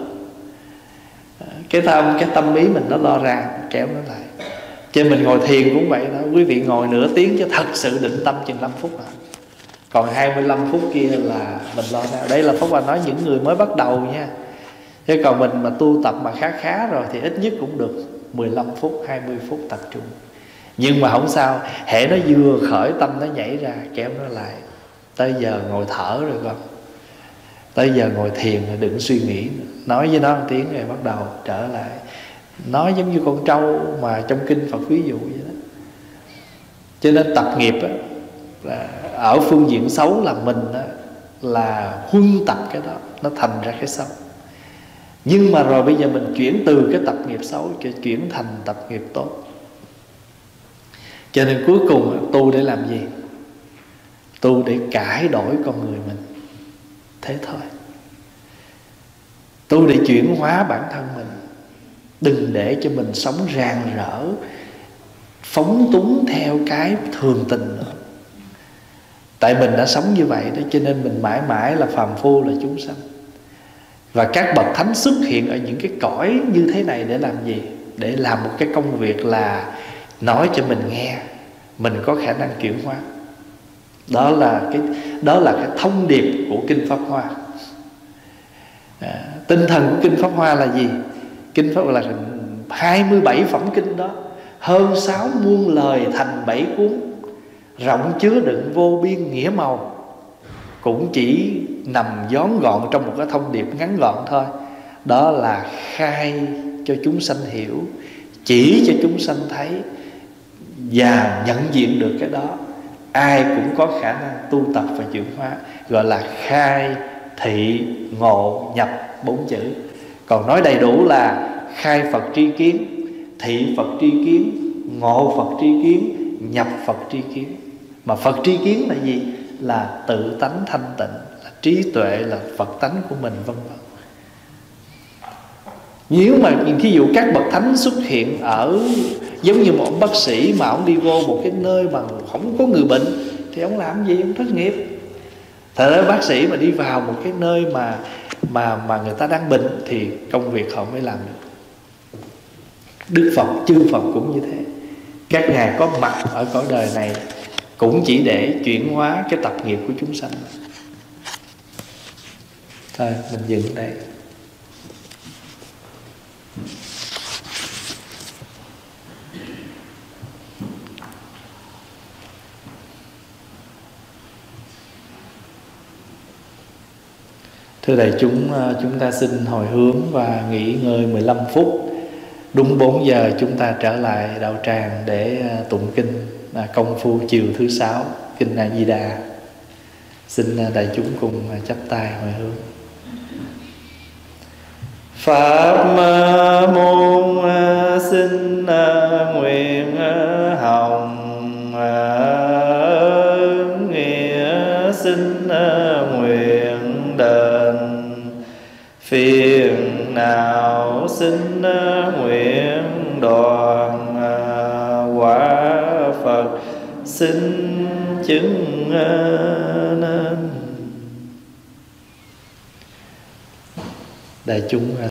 [SPEAKER 1] Cái tâm ý mình nó lo ra, kéo nó lại. Cho mình ngồi thiền cũng vậy đó. Quý vị ngồi nửa tiếng chứ thật sự định tâm chừng 5 phút à. Còn 25 phút kia là mình lo ra. Đây là Pháp Hòa nói những người mới bắt đầu nha. Thế còn mình mà tu tập mà khá rồi thì ít nhất cũng được 15 phút, 20 phút tập trung. Nhưng mà không sao, hễ nó vừa khởi tâm nó nhảy ra, kéo nó lại. Tới giờ ngồi thở rồi con, tới giờ ngồi thiền rồi đừng suy nghĩ nữa. Nói với nó một tiếng rồi bắt đầu trở lại. Nói giống như con trâu mà trong kinh Phật ví dụ vậy đó. Cho nên tập nghiệp á, là ở phương diện xấu là mình á, là huân tập cái đó, nó thành ra cái xấu. Nhưng mà rồi bây giờ mình chuyển từ cái tập nghiệp xấu chuyển thành tập nghiệp tốt. Cho nên cuối cùng tu để làm gì? Tu để cải đổi con người mình. Thế thôi. Tu để chuyển hóa bản thân mình. Đừng để cho mình sống rạng rỡ, phóng túng theo cái thường tình nữa. Tại mình đã sống như vậy đó, cho nên mình mãi mãi là phàm phu, là chúng sanh. Và các bậc thánh xuất hiện ở những cái cõi như thế này để làm gì? Để làm một cái công việc là nói cho mình nghe mình có khả năng chuyển hóa. Đó là cái thông điệp của Kinh Pháp Hoa. Tinh thần của Kinh Pháp Hoa là gì? Kinh Pháp Hoa là 27 phẩm kinh đó, hơn 6 muôn lời thành 7 cuốn, rộng chứa đựng vô biên nghĩa màu, cũng chỉ nằm vón gọn trong một cái thông điệp ngắn gọn thôi. Đó là khai cho chúng sanh hiểu, chỉ cho chúng sanh thấy và nhận diện được cái đó. Ai cũng có khả năng tu tập và chuyển hóa, gọi là khai thị ngộ nhập 4 chữ. Còn nói đầy đủ là khai Phật tri kiến, thị Phật tri kiến, ngộ Phật tri kiến, nhập Phật tri kiến. Mà Phật tri kiến là gì? Là tự tánh thanh tịnh, là trí tuệ, là Phật tánh của mình, vân vân. Nếu mà thí dụ các bậc thánh xuất hiện ở giống như một ông bác sĩ mà ông đi vô một cái nơi mà không có người bệnh thì ông làm gì? Ông thất nghiệp. Thật ra bác sĩ mà đi vào một cái nơi mà người ta đang bệnh thì công việc họ mới làm được. Đức Phật, chư Phật cũng như thế. Các ngài có mặt ở cõi đời này cũng chỉ để chuyển hóa cái tập nghiệp của chúng sanh. Thôi mình dừng ở đây. Thưa đại chúng, chúng ta xin hồi hướng và nghỉ ngơi 15 phút. Đúng 4 giờ chúng ta trở lại đạo tràng để tụng kinh công phu chiều thứ 6 kinh A Di Đà. Xin đại chúng cùng chắp tay hồi hướng. Pháp môn xin nguyện hồng, nghĩa xin nguyện đền, phiền nào xin nguyện đoạn, quả Phật xin chứng nên. Đại chúng